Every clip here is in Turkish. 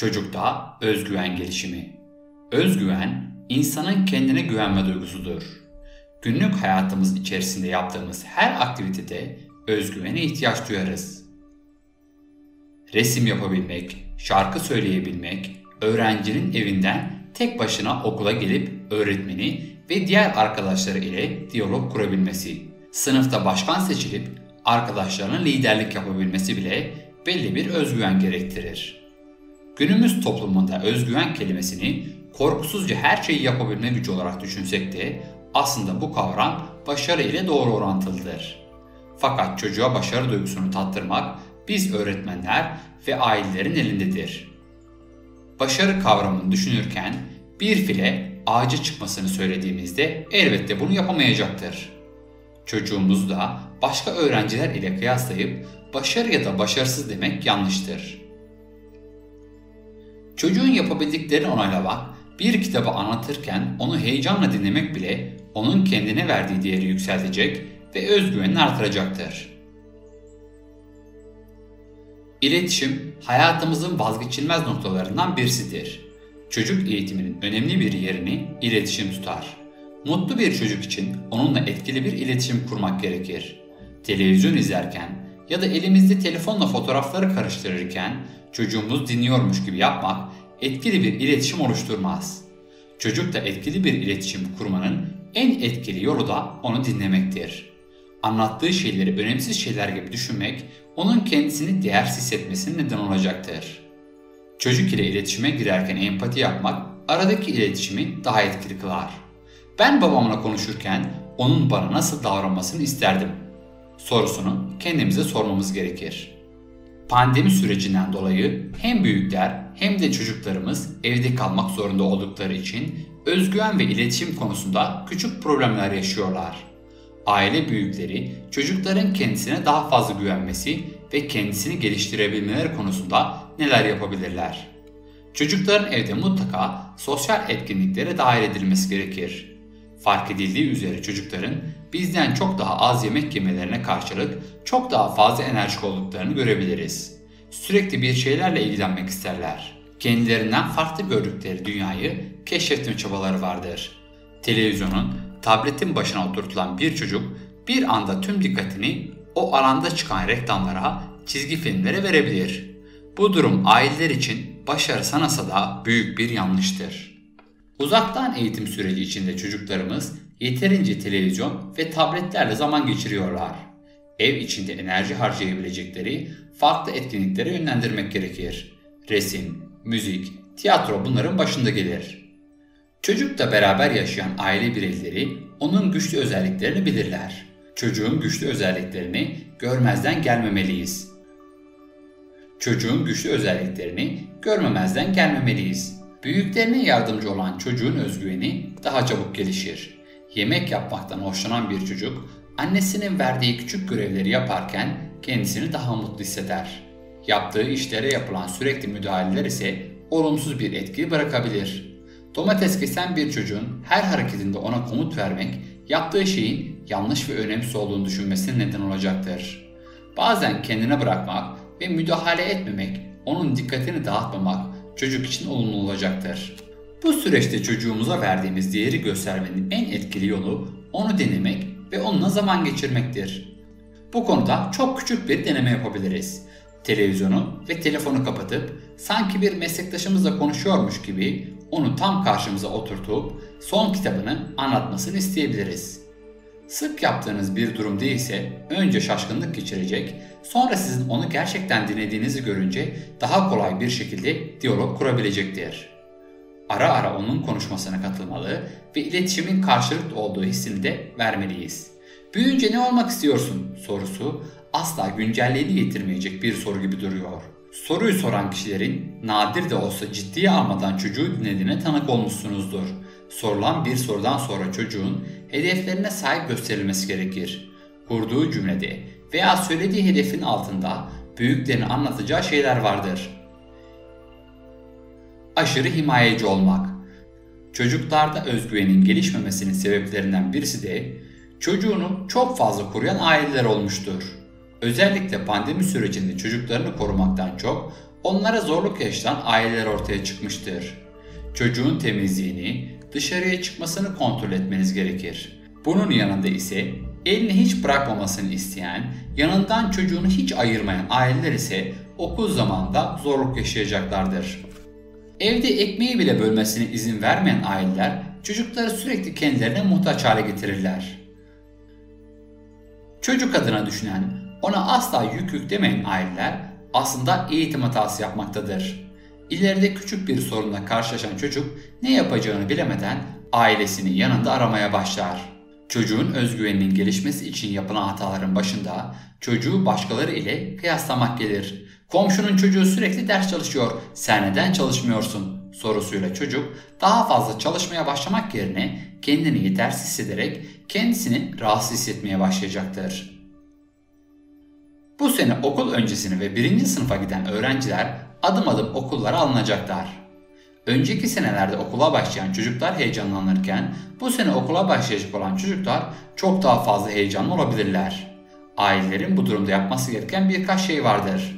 Çocukta özgüven gelişimi. Özgüven, insanın kendine güvenme duygusudur. Günlük hayatımız içerisinde yaptığımız her aktivitede özgüvene ihtiyaç duyarız. Resim yapabilmek, şarkı söyleyebilmek, öğrencinin evinden tek başına okula gelip öğretmeni ve diğer arkadaşları ile diyalog kurabilmesi, sınıfta başkan seçilip arkadaşlarına liderlik yapabilmesi bile belli bir özgüven gerektirir. Günümüz toplumunda özgüven kelimesini korkusuzca her şeyi yapabilme gücü olarak düşünsek de aslında bu kavram başarı ile doğru orantılıdır. Fakat çocuğa başarı duygusunu tattırmak biz öğretmenler ve ailelerin elindedir. Başarı kavramını düşünürken bir file ağaca çıkmasını söylediğimizde elbette bunu yapamayacaktır. Çocuğumuzu da başka öğrenciler ile kıyaslayıp başarı ya da başarısız demek yanlıştır. Çocuğun yapabildiklerini onaylamak, bir kitabı anlatırken onu heyecanla dinlemek bile onun kendine verdiği değeri yükseltecek ve özgüvenini artıracaktır. İletişim, hayatımızın vazgeçilmez noktalarından birisidir. Çocuk eğitiminin önemli bir yerini iletişim tutar. Mutlu bir çocuk için onunla etkili bir iletişim kurmak gerekir. Televizyon izlerken ya da elimizde telefonla fotoğrafları karıştırırken çocuğumuz dinliyormuş gibi yapmak etkili bir iletişim oluşturmaz. Çocukla etkili bir iletişim kurmanın en etkili yolu da onu dinlemektir. Anlattığı şeyleri önemsiz şeyler gibi düşünmek onun kendisini değersiz hissetmesine neden olacaktır. Çocuk ile iletişime girerken empati yapmak aradaki iletişimi daha etkili kılar. Ben babamla konuşurken onun bana nasıl davranmasını isterdim sorusunu kendimize sormamız gerekir. Pandemi sürecinden dolayı hem büyükler hem de çocuklarımız evde kalmak zorunda oldukları için özgüven ve iletişim konusunda küçük problemler yaşıyorlar. Aile büyükleri çocukların kendisine daha fazla güvenmesi ve kendisini geliştirebilmeleri konusunda neler yapabilirler? Çocukların evde mutlaka sosyal etkinliklere dahil edilmesi gerekir. Fark edildiği üzere çocukların bizden çok daha az yemek yemelerine karşılık çok daha fazla enerjik olduklarını görebiliriz. Sürekli bir şeylerle ilgilenmek isterler. Kendilerinden farklı gördükleri dünyayı keşfetme çabaları vardır. Televizyonun, tabletin başına oturtulan bir çocuk bir anda tüm dikkatini o alanda çıkan reklamlara, çizgi filmlere verebilir. Bu durum aileler için başarı sanasa da büyük bir yanlıştır. Uzaktan eğitim süreci içinde çocuklarımız yeterince televizyon ve tabletlerle zaman geçiriyorlar. Ev içinde enerji harcayabilecekleri farklı etkinliklere yönlendirmek gerekir. Resim, müzik, tiyatro bunların başında gelir. Çocukla beraber yaşayan aile bireyleri onun güçlü özelliklerini bilirler. Çocuğun güçlü özelliklerini görmezden gelmemeliyiz. Büyüklerine yardımcı olan çocuğun özgüveni daha çabuk gelişir. Yemek yapmaktan hoşlanan bir çocuk, annesinin verdiği küçük görevleri yaparken kendisini daha mutlu hisseder. Yaptığı işlere yapılan sürekli müdahaleler ise olumsuz bir etki bırakabilir. Domates kesen bir çocuğun her hareketinde ona komut vermek, yaptığı şeyin yanlış ve önemsiz olduğunu düşünmesine neden olacaktır. Bazen kendine bırakmak ve müdahale etmemek, onun dikkatini dağıtmamak çocuk için olumlu olacaktır. Bu süreçte çocuğumuza verdiğimiz değeri göstermenin en etkili yolu onu dinlemek ve onunla zaman geçirmektir. Bu konuda çok küçük bir deneme yapabiliriz. Televizyonu ve telefonu kapatıp sanki bir meslektaşımızla konuşuyormuş gibi onu tam karşımıza oturtup son kitabını anlatmasını isteyebiliriz. Sık yaptığınız bir durum değilse önce şaşkınlık geçirecek, sonra sizin onu gerçekten dinlediğinizi görünce daha kolay bir şekilde diyalog kurabilecektir. Ara ara onun konuşmasına katılmalı ve iletişimin karşılıklı olduğu hissini de vermeliyiz. Büyüyünce ne olmak istiyorsun sorusu asla güncelliğini getirmeyecek bir soru gibi duruyor. Soruyu soran kişilerin nadir de olsa ciddiye almadan çocuğu dinlediğine tanık olmuşsunuzdur. Sorulan bir sorudan sonra çocuğun hedeflerine sahip gösterilmesi gerekir. Kurduğu cümlede veya söylediği hedefin altında büyüklerin anlatacağı şeyler vardır. Aşırı himayeci olmak. Çocuklarda özgüvenin gelişmemesinin sebeplerinden birisi de çocuğunu çok fazla koruyan aileler olmuştur. Özellikle pandemi sürecinde çocuklarını korumaktan çok onlara zorluk yaşatan aileler ortaya çıkmıştır. Çocuğun temizliğini, dışarıya çıkmasını kontrol etmeniz gerekir. Bunun yanında ise elini hiç bırakmamasını isteyen, yanından çocuğunu hiç ayırmayan aileler ise okul zamanında zorluk yaşayacaklardır. Evde ekmeği bile bölmesine izin vermeyen aileler çocukları sürekli kendilerine muhtaç hale getirirler. Çocuk adına düşünen, ona asla yük yüklemeyen aileler aslında eğitim hatası yapmaktadır. İleride küçük bir sorunla karşılaşan çocuk ne yapacağını bilemeden ailesini yanında aramaya başlar. Çocuğun özgüveninin gelişmesi için yapılan hataların başında çocuğu başkaları ile kıyaslamak gelir. Komşunun çocuğu sürekli ders çalışıyor, sen neden çalışmıyorsun sorusuyla çocuk daha fazla çalışmaya başlamak yerine kendini yetersiz hissederek kendisini rahatsız hissetmeye başlayacaktır. Bu sene okul öncesini ve 1. sınıfa giden öğrenciler adım adım okullara alınacaklar. Önceki senelerde okula başlayan çocuklar heyecanlanırken bu sene okula başlayacak olan çocuklar çok daha fazla heyecanlı olabilirler. Ailelerin bu durumda yapması gereken birkaç şey vardır.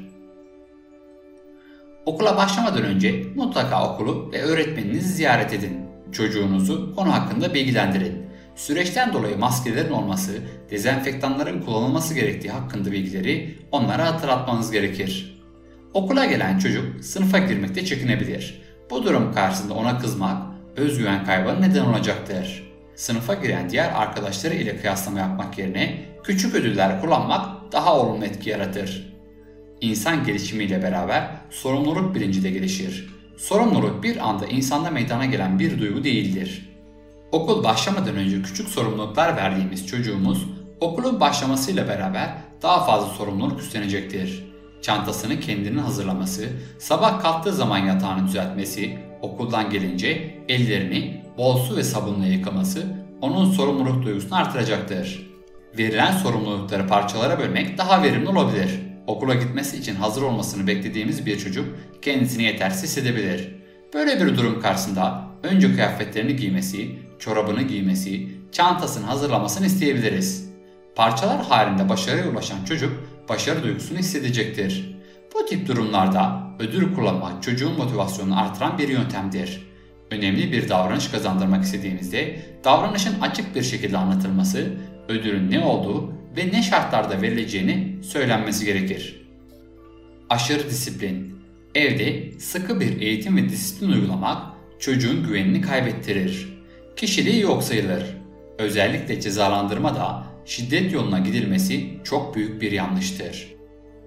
Okula başlamadan önce mutlaka okulu ve öğretmeninizi ziyaret edin. Çocuğunuzu konu hakkında bilgilendirin. Süreçten dolayı maskelerin olması, dezenfektanların kullanılması gerektiği hakkında bilgileri onlara hatırlatmanız gerekir. Okula gelen çocuk sınıfa girmekte çekinebilir. Bu durum karşısında ona kızmak, özgüven kaybına neden olacaktır. Sınıfa giren diğer arkadaşları ile kıyaslama yapmak yerine küçük ödüller kullanmak daha olumlu etki yaratır. İnsan gelişimiyle beraber sorumluluk bilinci de gelişir. Sorumluluk bir anda insanda meydana gelen bir duygu değildir. Okul başlamadan önce küçük sorumluluklar verdiğimiz çocuğumuz okulun başlamasıyla beraber daha fazla sorumluluk üstlenecektir. Çantasını kendinin hazırlaması, sabah kalktığı zaman yatağını düzeltmesi, okuldan gelince ellerini bol su ve sabunla yıkaması onun sorumluluk duygusunu artıracaktır. Verilen sorumlulukları parçalara bölmek daha verimli olabilir. Okula gitmesi için hazır olmasını beklediğimiz bir çocuk kendisini yetersiz hissedebilir. Böyle bir durum karşısında önce kıyafetlerini giymesi, çorabını giymesi, çantasını hazırlamasını isteyebiliriz. Parçalar halinde başarıya ulaşan çocuk başarı duygusunu hissedecektir. Bu tip durumlarda ödül kullanmak çocuğun motivasyonunu artıran bir yöntemdir. Önemli bir davranış kazandırmak istediğimizde davranışın açık bir şekilde anlatılması, ödülün ne olduğu ve ne şartlarda verileceğini söylenmesi gerekir. Aşırı disiplin. Evde sıkı bir eğitim ve disiplin uygulamak çocuğun güvenini kaybettirir. Kişiliği yok sayılır. Özellikle cezalandırma da şiddet yoluna gidilmesi çok büyük bir yanlıştır.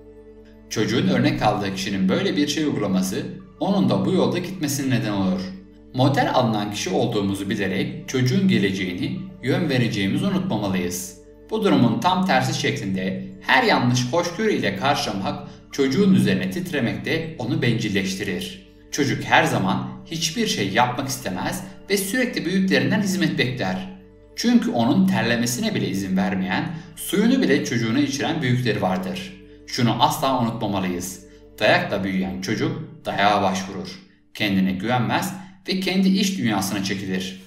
Çocuğun örnek aldığı kişinin böyle bir şey uygulaması onun da bu yolda gitmesine neden olur. Model alınan kişi olduğumuzu bilerek çocuğun geleceğini yön vereceğimizi unutmamalıyız. Bu durumun tam tersi şeklinde her yanlış hoşgörü ile karşılamak çocuğun üzerine titremekte onu bencilleştirir. Çocuk her zaman hiçbir şey yapmak istemez ve sürekli büyüklerinden hizmet bekler. Çünkü onun terlemesine bile izin vermeyen, suyunu bile çocuğuna içiren büyükleri vardır. Şunu asla unutmamalıyız. Dayakla büyüyen çocuk dayağa başvurur. Kendine güvenmez ve kendi iç dünyasına çekilir.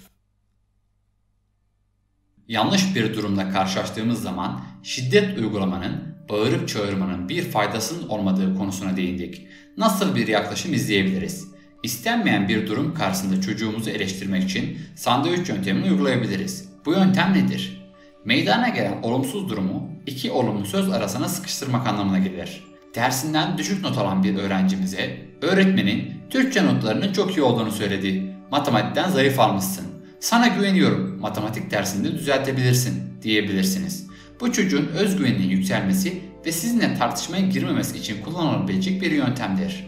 Yanlış bir durumla karşılaştığımız zaman şiddet uygulamanın, bağırıp çağırmanın bir faydasının olmadığı konusuna değindik. Nasıl bir yaklaşım izleyebiliriz? İstenmeyen bir durum karşısında çocuğumuzu eleştirmek için sandviç yöntemini uygulayabiliriz. Bu yöntem nedir? Meydana gelen olumsuz durumu iki olumlu söz arasına sıkıştırmak anlamına gelir. Dersinden düşük not alan bir öğrencimize öğretmenin Türkçe notlarının çok iyi olduğunu söyledi. Matematikten zayıf almışsın. Sana güveniyorum. Matematik dersinde düzeltebilirsin diyebilirsiniz. Bu çocuğun özgüveninin yükselmesi ve sizinle tartışmaya girmemesi için kullanılabilecek bir yöntemdir.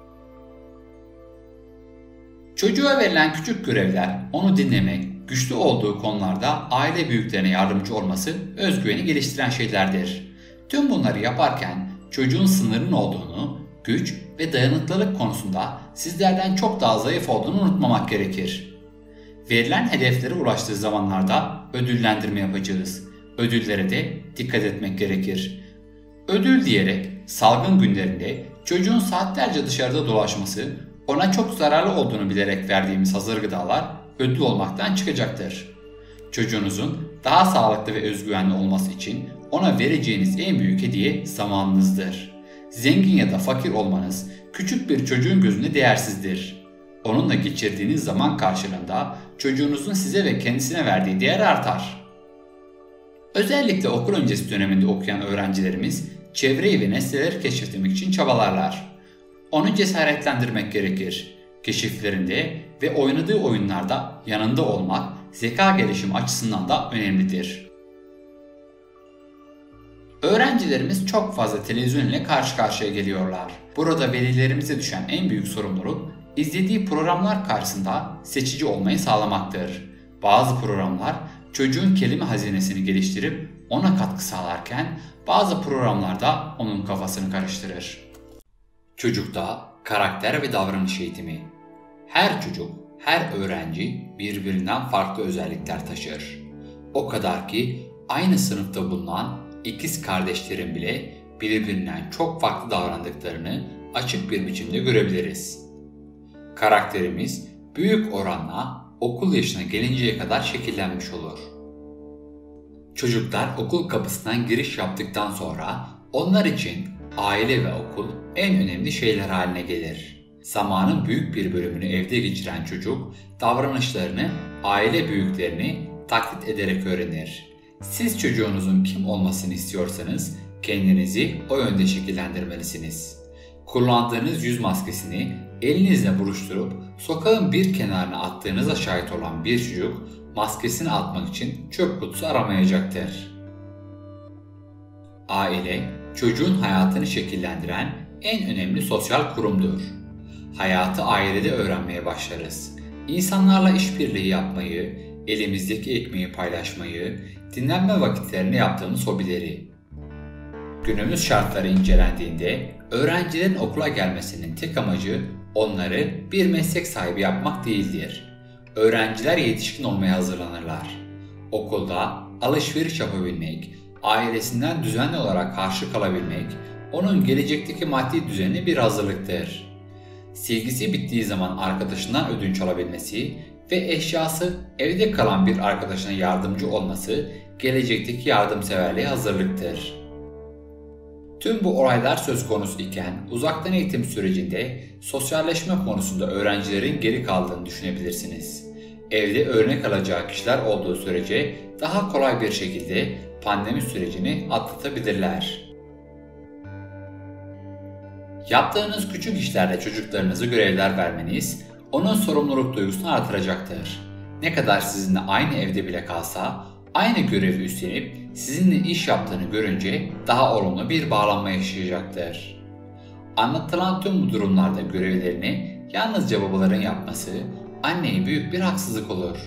Çocuğa verilen küçük görevler, onu dinlemek, güçlü olduğu konularda aile büyüklerine yardımcı olması özgüveni geliştiren şeylerdir. Tüm bunları yaparken çocuğun sınırının olduğunu, güç ve dayanıklılık konusunda sizlerden çok daha zayıf olduğunu unutmamak gerekir. Verilen hedeflere ulaştığı zamanlarda ödüllendirme yapacağız. Ödüllere de dikkat etmek gerekir. Ödül diyerek salgın günlerinde çocuğun saatlerce dışarıda dolaşması, ona çok zararlı olduğunu bilerek verdiğimiz hazır gıdalar ödül olmaktan çıkacaktır. Çocuğunuzun daha sağlıklı ve özgüvenli olması için ona vereceğiniz en büyük hediye zamanınızdır. Zengin ya da fakir olmanız küçük bir çocuğun gözünde değersizdir. Onunla geçirdiğiniz zaman karşılığında çocuğunuzun size ve kendisine verdiği değer artar. Özellikle okul öncesi döneminde okuyan öğrencilerimiz çevreyi ve nesneleri keşfetmek için çabalarlar. Onu cesaretlendirmek gerekir. Keşiflerinde ve oynadığı oyunlarda yanında olmak zeka gelişimi açısından da önemlidir. Öğrencilerimiz çok fazla televizyon ile karşı karşıya geliyorlar. Burada velilerimize düşen en büyük sorumluluk izlediği programlar karşısında seçici olmayı sağlamaktır. Bazı programlar çocuğun kelime hazinesini geliştirip ona katkı sağlarken bazı programlarda onun kafasını karıştırır. Çocukta karakter ve davranış eğitimi. Her çocuk, her öğrenci birbirinden farklı özellikler taşır. O kadar ki aynı sınıfta bulunan ikiz kardeşlerin bile birbirinden çok farklı davrandıklarını açık bir biçimde görebiliriz. Karakterimiz büyük oranla okul yaşına gelinceye kadar şekillenmiş olur. Çocuklar okul kapısından giriş yaptıktan sonra onlar için aile ve okul en önemli şeyler haline gelir. Zamanın büyük bir bölümünü evde geçiren çocuk davranışlarını aile büyüklerini taklit ederek öğrenir. Siz çocuğunuzun kim olmasını istiyorsanız kendinizi o yönde şekillendirmelisiniz. Kullandığınız yüz maskesini elinizle buruşturup sokağın bir kenarına attığınıza şahit olan bir çocuk maskesini atmak için çöp kutusu aramayacaktır. Aile, çocuğun hayatını şekillendiren en önemli sosyal kurumdur. Hayatı ailede öğrenmeye başlarız. İnsanlarla işbirliği yapmayı, elimizdeki ekmeği paylaşmayı, dinlenme vakitlerinde yaptığımız hobileri. Günümüz şartları incelendiğinde öğrencilerin okula gelmesinin tek amacı onları bir meslek sahibi yapmak değildir. Öğrenciler yetişkin olmaya hazırlanırlar. Okulda alışveriş yapabilmek, ailesinden düzenli olarak karşı kalabilmek, onun gelecekteki maddi düzenine bir hazırlıktır. Silgisi bittiği zaman arkadaşından ödünç alabilmesi ve eşyası evde kalan bir arkadaşına yardımcı olması gelecekteki yardımseverliğe hazırlıktır. Tüm bu olaylar söz konusu iken uzaktan eğitim sürecinde sosyalleşme konusunda öğrencilerin geri kaldığını düşünebilirsiniz. Evde örnek alacağı kişiler olduğu sürece daha kolay bir şekilde pandemi sürecini atlatabilirler. Yaptığınız küçük işlerde çocuklarınızı görevler vermeniz onun sorumluluk duygusunu artıracaktır. Ne kadar sizinle aynı evde bile kalsa aynı görevi üstlenip sizinle iş yaptığını görünce daha olumlu bir bağlanma yaşayacaktır. Anlatılan tüm bu durumlarda görevlerini yalnızca babaların yapması anneye büyük bir haksızlık olur.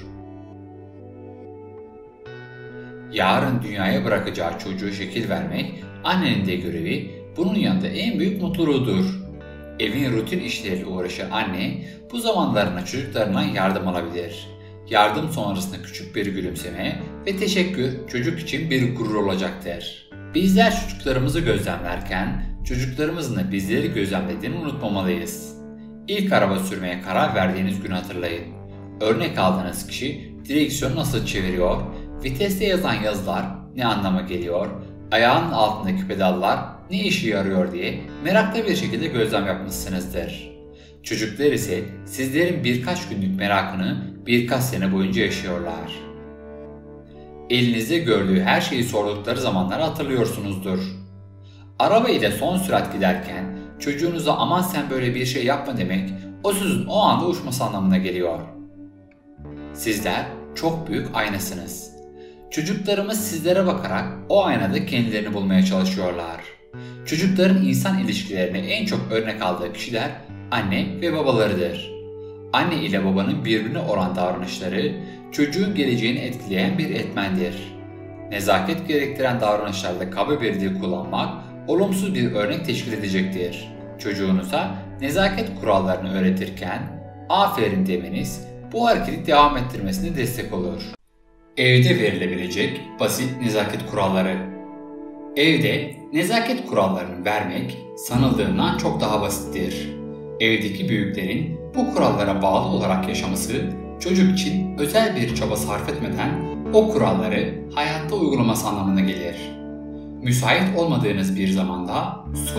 Yarın dünyaya bırakacağı çocuğu şekil vermek annenin de görevi, bunun yanında en büyük mutluluğudur. Evin rutin işleriyle uğraşan anne bu zamanlarına çocuklarından yardım alabilir. Yardım sonrasında küçük bir gülümseme ve teşekkür çocuk için bir gurur olacaktır. Bizler çocuklarımızı gözlemlerken çocuklarımızın da bizleri gözlemlediğini unutmamalıyız. İlk araba sürmeye karar verdiğiniz günü hatırlayın. Örnek aldığınız kişi direksiyonu nasıl çeviriyor, viteste yazan yazılar ne anlama geliyor, ayağının altındaki pedallar ne işe yarıyor diye meraklı bir şekilde gözlem yapmışsınızdır. Çocuklar ise sizlerin birkaç günlük merakını birkaç sene boyunca yaşıyorlar. Elinizde gördüğü her şeyi sordukları zamanları hatırlıyorsunuzdur. Araba ile son sürat giderken çocuğunuza aman sen böyle bir şey yapma demek o sözün o anda uçması anlamına geliyor. Sizler çok büyük aynasınız. Çocuklarımız sizlere bakarak o aynada kendilerini bulmaya çalışıyorlar. Çocukların insan ilişkilerine en çok örnek aldığı kişiler anne ve babalarıdır. Anne ile babanın birbirine olan davranışları çocuğun geleceğini etkileyen bir etmendir. Nezaket gerektiren davranışlarda kaba bir dil kullanmak olumsuz bir örnek teşkil edecektir. Çocuğunuza nezaket kurallarını öğretirken aferin demeniz bu hareketi devam ettirmesine destek olur. Evde verilebilecek basit nezaket kuralları. Evde nezaket kurallarını vermek sanıldığından çok daha basittir. Evdeki büyüklerin bu kurallara bağlı olarak yaşaması çocuk için özel bir çaba sarf etmeden o kuralları hayatta uygulaması anlamına gelir. Müsait olmadığınız bir zamanda su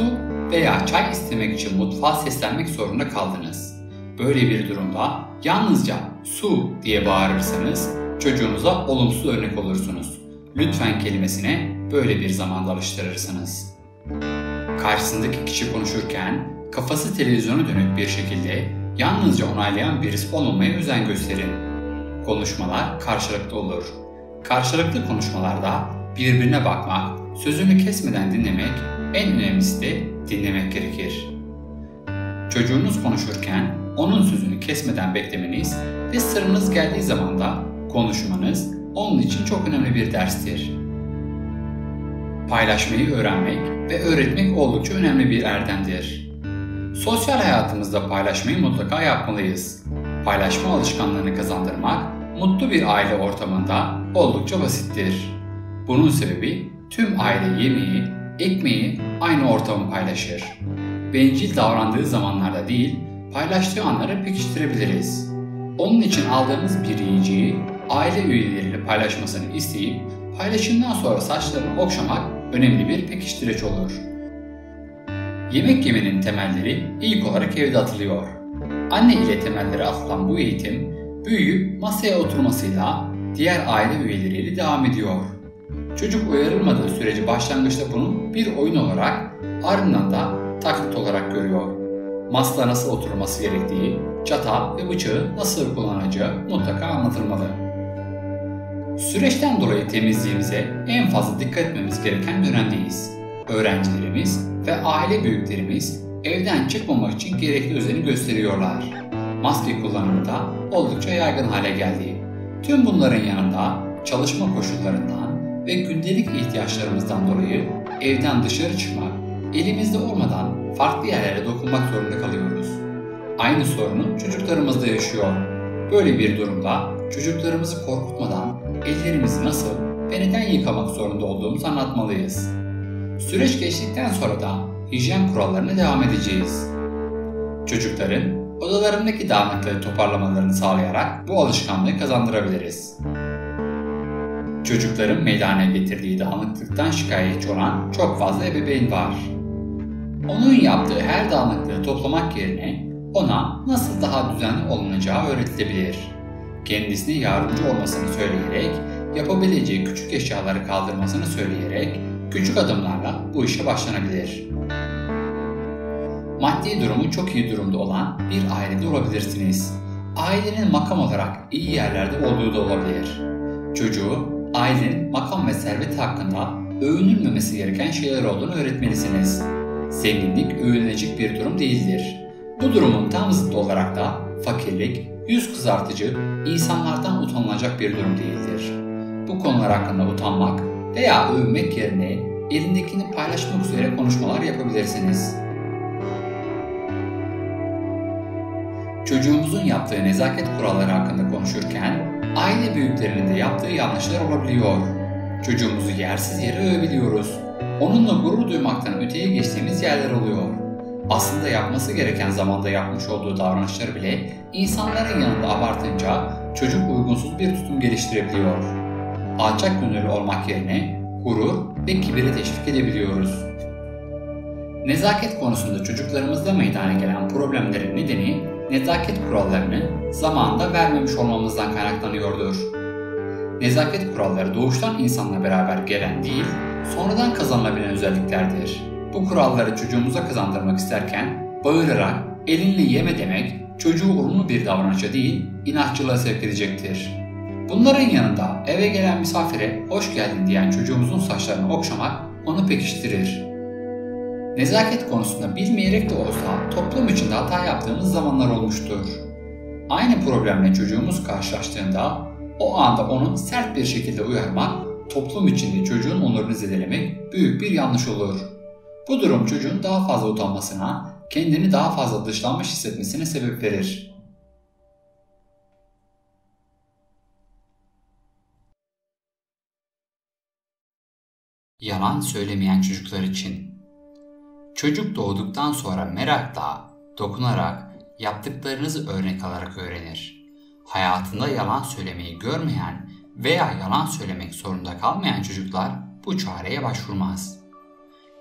veya çay istemek için mutfağa seslenmek zorunda kaldınız. Böyle bir durumda yalnızca "su" diye bağırırsanız çocuğunuza olumsuz örnek olursunuz. Lütfen kelimesine böyle bir zamanda alıştırırsınız. Karşısındaki kişi konuşurken kafası televizyona dönük bir şekilde yalnızca onaylayan birisi olmamaya özen gösterin. Konuşmalar karşılıklı olur. Karşılıklı konuşmalarda birbirine bakmak, sözünü kesmeden dinlemek, en önemlisi de dinlemek gerekir. Çocuğunuz konuşurken onun sözünü kesmeden beklemeniz ve sırrınız geldiği zaman da konuşmanız onun için çok önemli bir derstir. Paylaşmayı öğrenmek ve öğretmek oldukça önemli bir erdemdir. Sosyal hayatımızda paylaşmayı mutlaka yapmalıyız. Paylaşma alışkanlığını kazandırmak mutlu bir aile ortamında oldukça basittir. Bunun sebebi tüm aile yemeği, ekmeği aynı ortamı paylaşır. Bencil davrandığı zamanlarda değil, paylaştığı anları pekiştirebiliriz. Onun için aldığımız bir yiyeceği aile üyeleriyle paylaşmasını isteyip paylaşımdan sonra saçlarını okşamak önemli bir pekiştireç olur. Yemek yemenin temelleri ilk olarak evde atılıyor. Anne ile temelleri atılan bu eğitim, büyüyüp masaya oturmasıyla diğer aile üyeleriyle devam ediyor. Çocuk uyarılmadığı sürece başlangıçta bunu bir oyun olarak, ardından da taklit olarak görüyor. Masada nasıl oturulması gerektiği, çatal ve bıçağı nasıl kullanacağı mutlaka anlatılmalı. Süreçten dolayı temizliğimize en fazla dikkat etmemiz gereken dönemdeyiz. Öğrencilerimiz ve aile büyüklerimiz evden çıkmamak için gerekli özeni gösteriyorlar. Maske kullanımı da oldukça yaygın hale geldi. Tüm bunların yanında çalışma koşullarından ve gündelik ihtiyaçlarımızdan dolayı evden dışarı çıkmak, elimizde olmadan farklı yerlere dokunmak zorunda kalıyoruz. Aynı sorunu çocuklarımız da yaşıyor. Böyle bir durumda çocuklarımızı korkutmadan ellerimizi nasıl ve neden yıkamak zorunda olduğumuzu anlatmalıyız. Süreç geçtikten sonra da hijyen kurallarına devam edeceğiz. Çocukların odalarındaki dağınıklığı toparlamalarını sağlayarak bu alışkanlığı kazandırabiliriz. Çocukların meydana getirdiği dağınıklıktan şikayetçi olan çok fazla ebeveyn var. Onun yaptığı her dağınıklığı toplamak yerine ona nasıl daha düzenli olunacağı öğretilebilir. Kendisine yardımcı olmasını söyleyerek, yapabileceği küçük eşyaları kaldırmasını söyleyerek küçük adımlarla bu işe başlanabilir. Maddi durumu çok iyi durumda olan bir ailede olabilirsiniz. Ailenin makam olarak iyi yerlerde olduğu da olabilir. Çocuğu ailenin makam ve serveti hakkında övünülmemesi gereken şeyler olduğunu öğretmelisiniz. Zenginlik övünülecek bir durum değildir. Bu durumun tam zıttı olarak da fakirlik, yüz kızartıcı, insanlardan utanılacak bir durum değildir. Bu konular hakkında utanmak veya övünmek yerine elindekini paylaşmak üzere konuşmalar yapabilirsiniz. Çocuğumuzun yaptığı nezaket kuralları hakkında konuşurken aile büyüklerinin de yaptığı yanlışlar olabiliyor. Çocuğumuzu yersiz yere övebiliyoruz. Onunla gurur duymaktan öteye geçtiğimiz yerler oluyor. Aslında yapması gereken zamanda yapmış olduğu davranışları bile insanların yanında abartınca çocuk uygunsuz bir tutum geliştirebiliyor. Alçak gönüllü olmak yerine gurur ve kibiri teşvik edebiliyoruz. Nezaket konusunda çocuklarımızda meydana gelen problemlerin nedeni nezaket kurallarını zamanında vermemiş olmamızdan kaynaklanıyordur. Nezaket kuralları doğuştan insanla beraber gelen değil, sonradan kazanılabilen özelliklerdir. Bu kuralları çocuğumuza kazandırmak isterken bağırarak elinle yeme demek çocuğu olumlu bir davranışa değil, inatçılığa sevk edecektir. Bunların yanında eve gelen misafire hoş geldin diyen çocuğumuzun saçlarını okşamak onu pekiştirir. Nezaket konusunda bilmeyerek de olsa toplum içinde hata yaptığımız zamanlar olmuştur. Aynı problemle çocuğumuz karşılaştığında o anda onu sert bir şekilde uyarmak, toplum içinde çocuğun onurunu zedelemek büyük bir yanlış olur. Bu durum çocuğun daha fazla utanmasına, kendini daha fazla dışlanmış hissetmesine sebep verir. Yalan söylemeyen çocuklar için. Çocuk doğduktan sonra merakla, dokunarak, yaptıklarınızı örnek alarak öğrenir. Hayatında yalan söylemeyi görmeyen veya yalan söylemek zorunda kalmayan çocuklar bu çareye başvurmaz.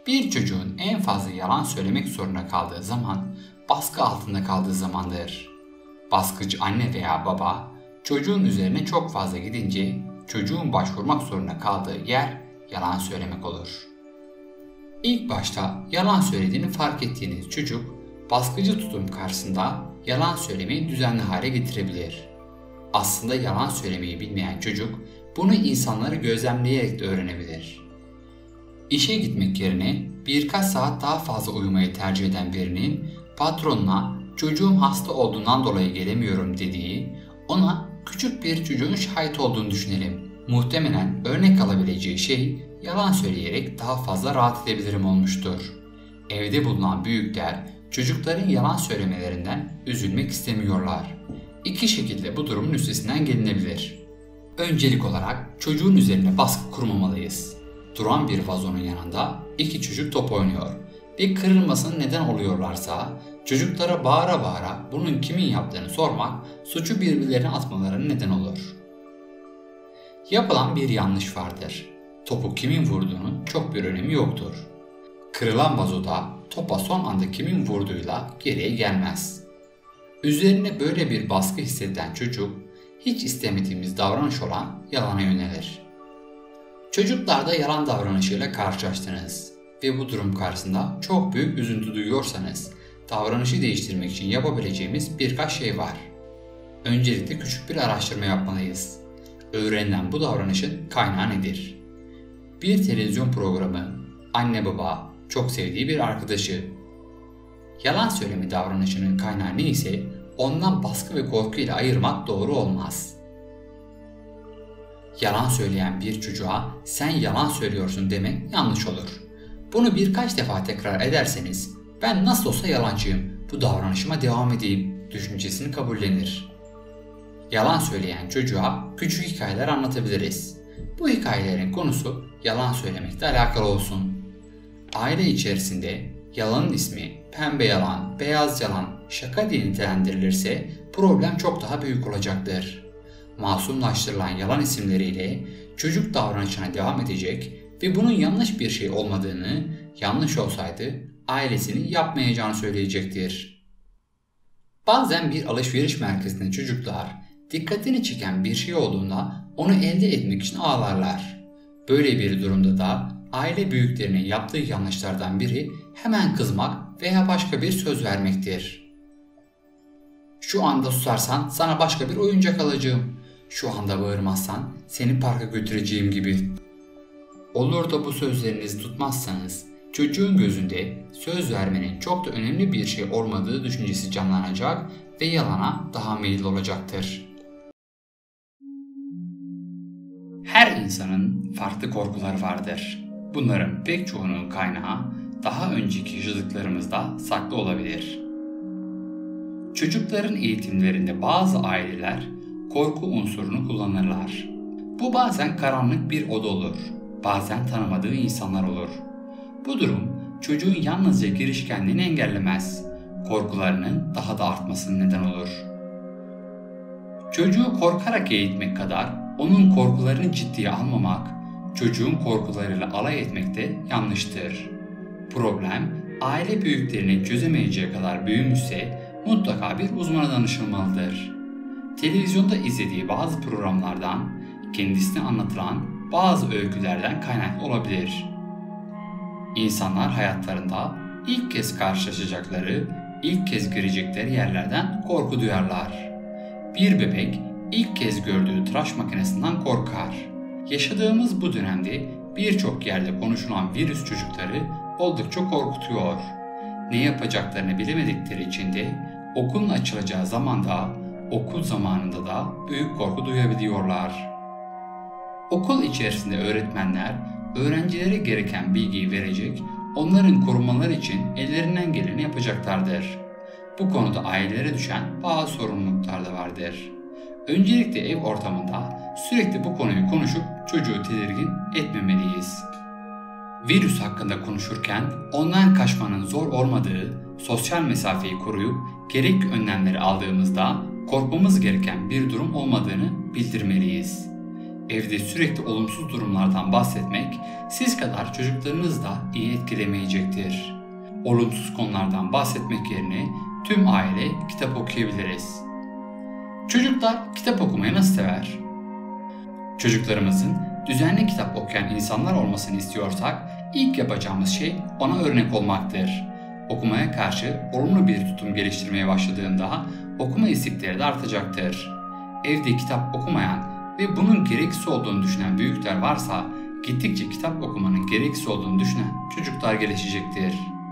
Bir çocuğun en fazla yalan söylemek zorunda kaldığı zaman baskı altında kaldığı zamandır. Baskıcı anne veya baba çocuğun üzerine çok fazla gidince çocuğun başvurmak zorunda kaldığı yer yalan söylemek olur. İlk başta yalan söylediğini fark ettiğiniz çocuk baskıcı tutum karşısında yalan söylemeyi düzenli hale getirebilir. Aslında yalan söylemeyi bilmeyen çocuk bunu insanları gözlemleyerek de öğrenebilir. İşe gitmek yerine birkaç saat daha fazla uyumayı tercih eden birinin patronuna çocuğum hasta olduğundan dolayı gelemiyorum dediği, ona küçük bir çocuğun şahit olduğunu düşünelim. Muhtemelen örnek alabileceği şey yalan söyleyerek daha fazla rahat edebilirim olmuştur. Evde bulunan büyükler çocukların yalan söylemelerinden üzülmek istemiyorlar. İki şekilde bu durumun üstesinden gelinebilir. Öncelik olarak çocuğun üzerine baskı kurmamalıyız. Duran bir vazonun yanında iki çocuk top oynuyor ve kırılmasına neden oluyorlarsa çocuklara bağıra bağıra bunun kimin yaptığını sormak suçu birbirlerine atmalarına neden olur. Yapılan bir yanlış vardır. Topu kimin vurduğunun çok bir önemi yoktur. Kırılan vazoda topa son anda kimin vurduğuyla geriye gelmez. Üzerine böyle bir baskı hisseden çocuk hiç istemediğimiz davranış olan yalana yönelir. Çocuklarda yalan davranışıyla karşılaştınız ve bu durum karşısında çok büyük üzüntü duyuyorsanız davranışı değiştirmek için yapabileceğimiz birkaç şey var. Öncelikle küçük bir araştırma yapmalıyız. Öğrenilen bu davranışın kaynağı nedir? Bir televizyon programı, anne baba, çok sevdiği bir arkadaşı. Yalan söyleme davranışının kaynağı neyse ondan baskı ve korkuyla ayırmak doğru olmaz. Yalan söyleyen bir çocuğa sen yalan söylüyorsun demek yanlış olur. Bunu birkaç defa tekrar ederseniz ben nasıl olsa yalancıyım, bu davranışıma devam edeyim düşüncesini kabullenir. Yalan söyleyen çocuğa küçük hikayeler anlatabiliriz. Bu hikayelerin konusu yalan söylemekle alakalı olsun. Aile içerisinde yalanın ismi pembe yalan, beyaz yalan, şaka diye nitelendirilirse problem çok daha büyük olacaktır. Masumlaştırılan yalan isimleriyle çocuk davranışına devam edecek ve bunun yanlış bir şey olmadığını, yanlış olsaydı ailesinin yapmayacağını söyleyecektir. Bazen bir alışveriş merkezinde çocuklar dikkatini çeken bir şey olduğunda onu elde etmek için ağlarlar. Böyle bir durumda da aile büyüklerinin yaptığı yanlışlardan biri hemen kızmak veya başka bir söz vermektir. Şu anda susarsan sana başka bir oyuncak alacağım. Şu anda bağırmazsan seni parka götüreceğim gibi. Olur da bu sözlerinizi tutmazsanız çocuğun gözünde söz vermenin çok da önemli bir şey olmadığı düşüncesi canlanacak ve yalana daha meyilli olacaktır. Her insanın farklı korkuları vardır. Bunların pek çoğunun kaynağı daha önceki yaşadıklarımızda saklı olabilir. Çocukların eğitimlerinde bazı aileler korku unsurunu kullanırlar. Bu bazen karanlık bir oda olur, bazen tanımadığı insanlar olur. Bu durum çocuğun yalnızca girişkenliğini engellemez, korkularının daha da artmasına neden olur. Çocuğu korkarak eğitmek kadar onun korkularını ciddiye almamak, çocuğun korkularıyla alay etmek de yanlıştır. Problem, aile büyüklerinin çözemeyeceği kadar büyümüşse mutlaka bir uzmana danışılmalıdır. Televizyonda izlediği bazı programlardan, kendisine anlatılan bazı öykülerden kaynaklı olabilir. İnsanlar hayatlarında ilk kez karşılaşacakları, ilk kez girecekleri yerlerden korku duyarlar. Bir bebek ilk kez gördüğü tıraş makinesinden korkar. Yaşadığımız bu dönemde birçok yerde konuşulan virüs çocukları oldukça korkutuyor. Ne yapacaklarını bilemedikleri için de okulun açılacağı zamanda, okul zamanında da büyük korku duyabiliyorlar. Okul içerisinde öğretmenler öğrencilere gereken bilgiyi verecek, onların korumaları için ellerinden geleni yapacaklardır. Bu konuda ailelere düşen bazı sorumluluklar da vardır. Öncelikle ev ortamında sürekli bu konuyu konuşup çocuğu tedirgin etmemeliyiz. Virüs hakkında konuşurken ondan kaçmanın zor olmadığı, sosyal mesafeyi koruyup gerekli önlemleri aldığımızda korkmamız gereken bir durum olmadığını bildirmeliyiz. Evde sürekli olumsuz durumlardan bahsetmek siz kadar çocuklarınız da iyi etkilemeyecektir. Olumsuz konulardan bahsetmek yerine tüm aile kitap okuyabiliriz. Çocuklar kitap okumayı nasıl sever? Çocuklarımızın düzenli kitap okuyan insanlar olmasını istiyorsak ilk yapacağımız şey ona örnek olmaktır. Okumaya karşı olumlu bir tutum geliştirmeye başladığında okuma istekleri de artacaktır. Evde kitap okumayan ve bunun gereksiz olduğunu düşünen büyükler varsa gittikçe kitap okumanın gereksiz olduğunu düşünen çocuklar gelişecektir.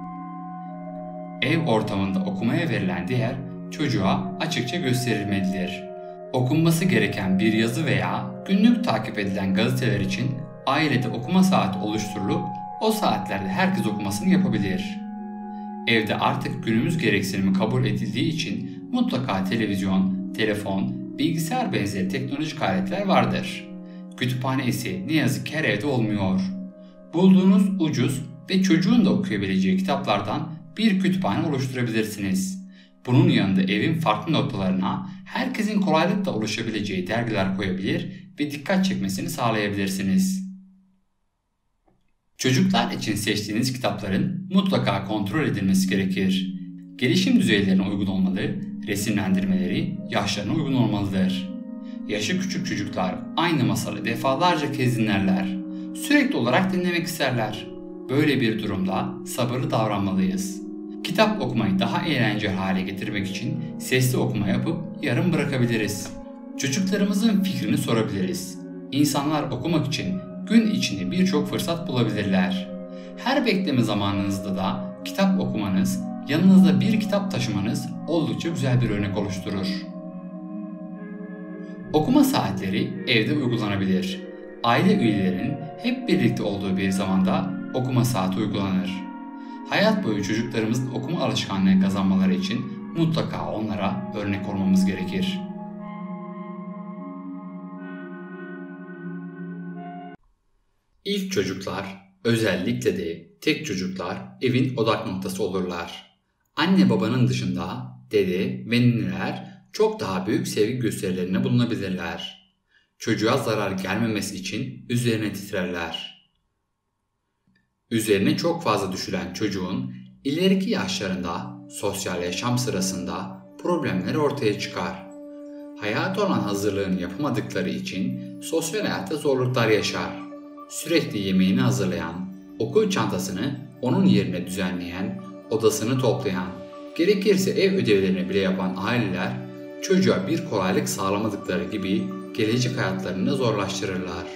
Ev ortamında okumaya verilen değer çocuğa açıkça gösterilmelidir. Okunması gereken bir yazı veya günlük takip edilen gazeteler için ailede okuma saati oluşturulup o saatlerde herkes okumasını yapabilir. Evde artık günümüz gereksinimi kabul edildiği için mutlaka televizyon, telefon, bilgisayar benzeri teknolojik aletler vardır. Kütüphane ise ne yazık ki her evde olmuyor. Bulduğunuz ucuz ve çocuğun da okuyabileceği kitaplardan bir kütüphane oluşturabilirsiniz. Bunun yanında evin farklı noktalarına herkesin kolaylıkla ulaşabileceği dergiler koyabilir ve dikkat çekmesini sağlayabilirsiniz. Çocuklar için seçtiğiniz kitapların mutlaka kontrol edilmesi gerekir. Gelişim düzeylerine uygun olmalı, resimlendirmeleri yaşlarına uygun olmalıdır. Yaşı küçük çocuklar aynı masalı defalarca kez dinlerler. Sürekli olarak dinlemek isterler. Böyle bir durumda sabırlı davranmalıyız. Kitap okumayı daha eğlenceli hale getirmek için sesli okuma yapıp yarım bırakabiliriz. Çocuklarımızın fikrini sorabiliriz. İnsanlar okumak için gün içinde birçok fırsat bulabilirler. Her bekleme zamanınızda da kitap okumanız, yanınızda bir kitap taşımanız oldukça güzel bir örnek oluşturur. Okuma saatleri evde uygulanabilir. Aile üyelerinin hep birlikte olduğu bir zamanda okuma saati uygulanır. Hayat boyu çocuklarımızın okuma alışkanlığı kazanmaları için mutlaka onlara örnek olmamız gerekir. İlk çocuklar, özellikle de tek çocuklar evin odak noktası olurlar. Anne babanın dışında dede ve nineler çok daha büyük sevgi gösterilerinde bulunabilirler. Çocuğa zarar gelmemesi için üzerine titrerler. Üzerine çok fazla düşülen çocuğun ileriki yaşlarında sosyal yaşam sırasında problemler ortaya çıkar. Hayata olan hazırlığını yapamadıkları için sosyal hayatta zorluklar yaşar. Sürekli yemeğini hazırlayan, okul çantasını onun yerine düzenleyen, odasını toplayan, gerekirse ev ödevlerini bile yapan aileler çocuğa bir kolaylık sağlamadıkları gibi gelecek hayatlarını zorlaştırırlar.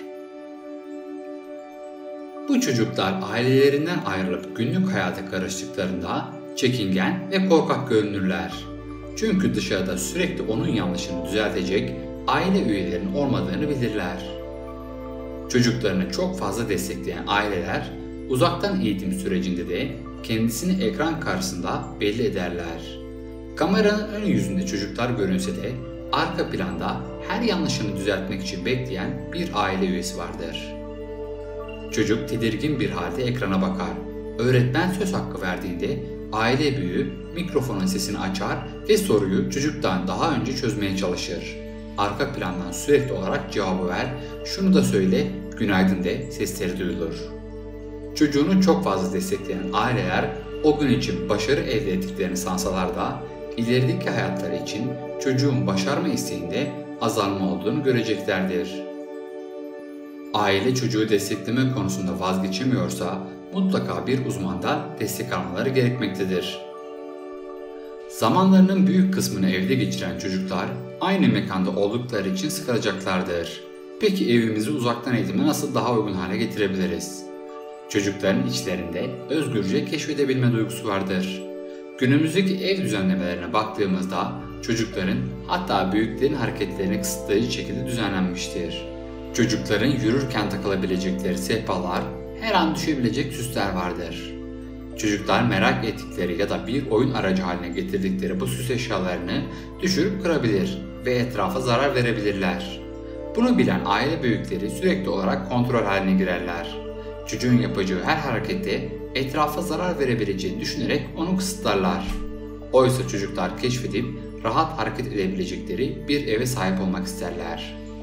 Bu çocuklar ailelerinden ayrılıp günlük hayata karıştıklarında çekingen ve korkak görünürler. Çünkü dışarıda sürekli onun yanlışını düzeltecek aile üyelerinin olmadığını bilirler. Çocuklarını çok fazla destekleyen aileler uzaktan eğitim sürecinde de kendisini ekran karşısında belli ederler. Kameranın ön yüzünde çocuklar görünse de arka planda her yanlışını düzeltmek için bekleyen bir aile üyesi vardır. Çocuk tedirgin bir halde ekrana bakar. Öğretmen söz hakkı verdiğinde aile büyüğü mikrofonun sesini açar ve soruyu çocuktan daha önce çözmeye çalışır. Arka plandan sürekli olarak cevabı ver, şunu da söyle, günaydın de sesleri duyulur. Çocuğunu çok fazla destekleyen aileler o gün için başarı elde ettiklerini sansalar da ilerideki hayatları için çocuğun başarma isteğinde azalma olduğunu göreceklerdir. Aile çocuğu destekleme konusunda vazgeçemiyorsa mutlaka bir uzmandan destek almaları gerekmektedir. Zamanlarının büyük kısmını evde geçiren çocuklar aynı mekanda oldukları için sıkılacaklardır. Peki evimizi uzaktan eğitime nasıl daha uygun hale getirebiliriz? Çocukların içlerinde özgürce keşfedebilme duygusu vardır. Günümüzdeki ev düzenlemelerine baktığımızda çocukların hatta büyüklerin hareketlerini kısıtlayıcı şekilde düzenlenmiştir. Çocukların yürürken takılabilecekleri sehpalar, her an düşebilecek süsler vardır. Çocuklar merak ettikleri ya da bir oyun aracı haline getirdikleri bu süs eşyalarını düşürüp kırabilir ve etrafa zarar verebilirler. Bunu bilen aile büyükleri sürekli olarak kontrol haline girerler. Çocuğun yapacağı her harekette etrafa zarar verebileceğini düşünerek onu kısıtlarlar. Oysa çocuklar keşfedip rahat hareket edebilecekleri bir eve sahip olmak isterler.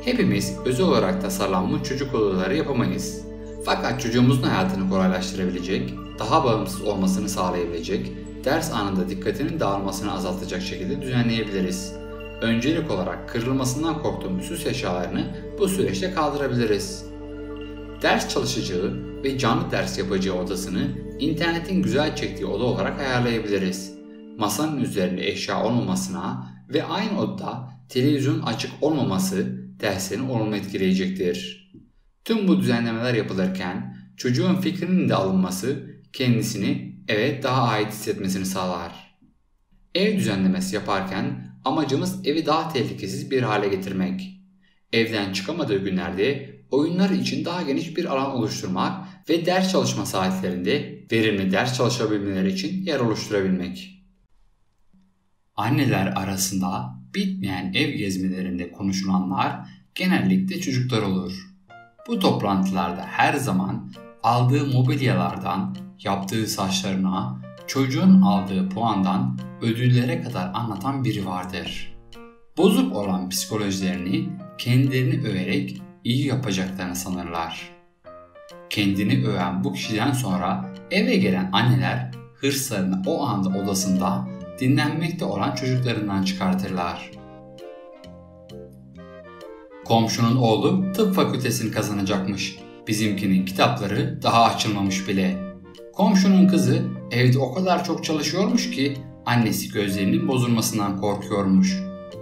Hepimiz özel olarak tasarlanmış çocuk odaları yapamayız. Fakat çocuğumuzun hayatını kolaylaştırabilecek, daha bağımsız olmasını sağlayabilecek, ders anında dikkatinin dağılmasını azaltacak şekilde düzenleyebiliriz. Öncelik olarak kırılmasından korktuğumuz süs eşyalarını bu süreçte kaldırabiliriz. Ders çalışacağı ve canlı ders yapacağı odasını internetin güzel çektiği oda olarak ayarlayabiliriz. Masanın üzerinde eşya olmamasına ve aynı odada televizyon açık olmaması derslerini olumlu etkileyecektir. Tüm bu düzenlemeler yapılırken çocuğun fikrinin de alınması kendisini eve daha ait hissetmesini sağlar. Ev düzenlemesi yaparken amacımız evi daha tehlikesiz bir hale getirmek. Evden çıkamadığı günlerde oyunlar için daha geniş bir alan oluşturmak ve ders çalışma saatlerinde verimli ders çalışabilmeleri için yer oluşturabilmek. Anneler arasında bitmeyen ev gezmelerinde konuşulanlar genellikle çocuklar olur. Bu toplantılarda her zaman aldığı mobilyalardan, yaptığı saçlarına, çocuğun aldığı puandan ödüllere kadar anlatan biri vardır. Bozuk olan psikolojilerini kendilerini överek iyi yapacaklarını sanırlar. Kendini öven bu kişiden sonra eve gelen anneler hırslarını o anda odasında dinlenmekte olan çocuklarından çıkartırlar. Komşunun oğlu tıp fakültesini kazanacakmış. Bizimkinin kitapları daha açılmamış bile. Komşunun kızı evde o kadar çok çalışıyormuş ki annesi gözlerinin bozulmasından korkuyormuş.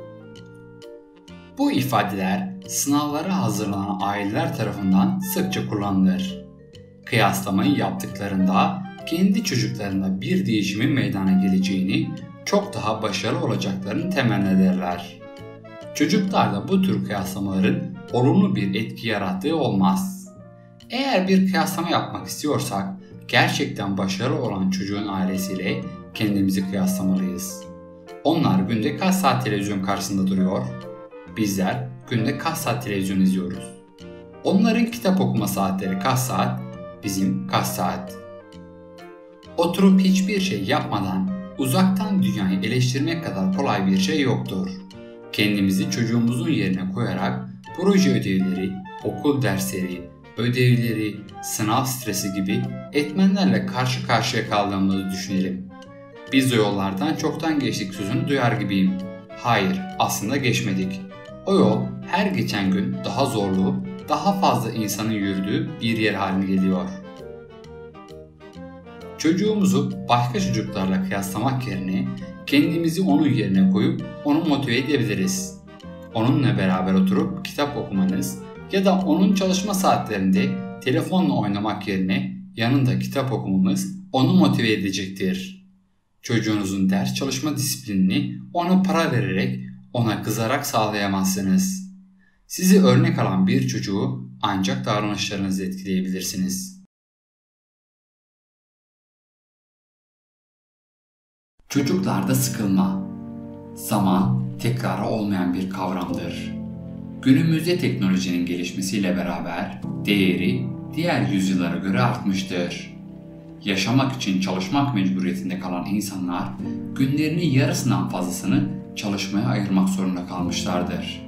Bu ifadeler sınavlara hazırlanan aileler tarafından sıkça kullanılır. Kıyaslamayı yaptıklarında kendi çocuklarında bir değişimin meydana geleceğini, çok daha başarılı olacaklarını temenni ederler. Çocuklarda bu tür kıyaslamaların olumlu bir etki yarattığı olmaz. Eğer bir kıyaslama yapmak istiyorsak, gerçekten başarılı olan çocuğun ailesiyle kendimizi kıyaslamalıyız. Onlar günde kaç saat televizyon karşısında duruyor? Bizler günde kaç saat televizyon izliyoruz? Onların kitap okuma saatleri kaç saat? Bizim kaç saat? Oturup hiçbir şey yapmadan uzaktan dünyayı eleştirmek kadar kolay bir şey yoktur. Kendimizi çocuğumuzun yerine koyarak proje ödevleri, okul dersleri, ödevleri, sınav stresi gibi etmenlerle karşı karşıya kaldığımızı düşünelim. Biz o yollardan çoktan geçtik sözünü duyar gibiyim. Hayır, aslında geçmedik. O yol her geçen gün daha zorlu, daha fazla insanın yürüdüğü bir yer haline geliyor. Çocuğumuzu başka çocuklarla kıyaslamak yerine kendimizi onun yerine koyup onu motive edebiliriz. Onunla beraber oturup kitap okumanız ya da onun çalışma saatlerinde telefonla oynamak yerine yanında kitap okumamız onu motive edecektir. Çocuğunuzun ders çalışma disiplinini ona para vererek, ona kızarak sağlayamazsınız. Sizi örnek alan bir çocuğu ancak davranışlarınızla etkileyebilirsiniz. Çocuklarda sıkılma. Zaman tekrarı olmayan bir kavramdır. Günümüzde teknolojinin gelişmesiyle beraber değeri diğer yüzyıllara göre artmıştır. Yaşamak için çalışmak mecburiyetinde kalan insanlar günlerinin yarısından fazlasını çalışmaya ayırmak zorunda kalmışlardır.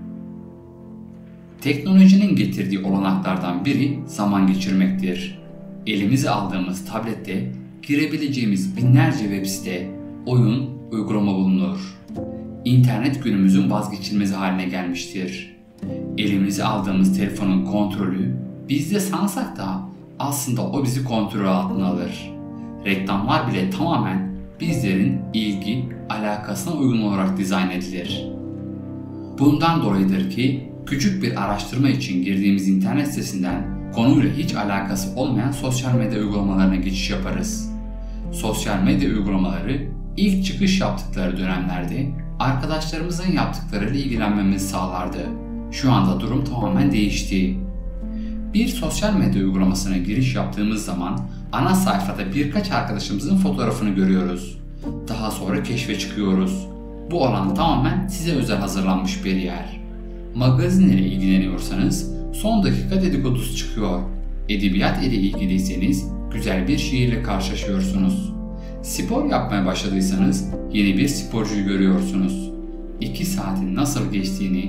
Teknolojinin getirdiği olanaklardan biri zaman geçirmektir. Elimize aldığımız tablette girebileceğimiz binlerce web site, oyun, uygulama bulunur. İnternet günümüzün vazgeçilmezi haline gelmiştir. Elimize aldığımız telefonun kontrolü bizde sansak da aslında o bizi kontrol altına alır. Reklamlar bile tamamen bizlerin ilgi, alakasına uygun olarak dizayn edilir. Bundan dolayıdır ki küçük bir araştırma için girdiğimiz internet sitesinden konuyla hiç alakası olmayan sosyal medya uygulamalarına geçiş yaparız. Sosyal medya uygulamaları ilk çıkış yaptıkları dönemlerde arkadaşlarımızın yaptıklarıyla ilgilenmemizi sağlardı. Şu anda durum tamamen değişti. Bir sosyal medya uygulamasına giriş yaptığımız zaman ana sayfada birkaç arkadaşımızın fotoğrafını görüyoruz. Daha sonra keşfe çıkıyoruz. Bu alan tamamen size özel hazırlanmış bir yer. Magazin ile ilgileniyorsanız son dakika dedikodusu çıkıyor. Edebiyat ile ilgiliyseniz güzel bir şiirle karşılaşıyorsunuz. Spor yapmaya başladıysanız yeni bir sporcuyu görüyorsunuz. 2 saatin nasıl geçtiğini,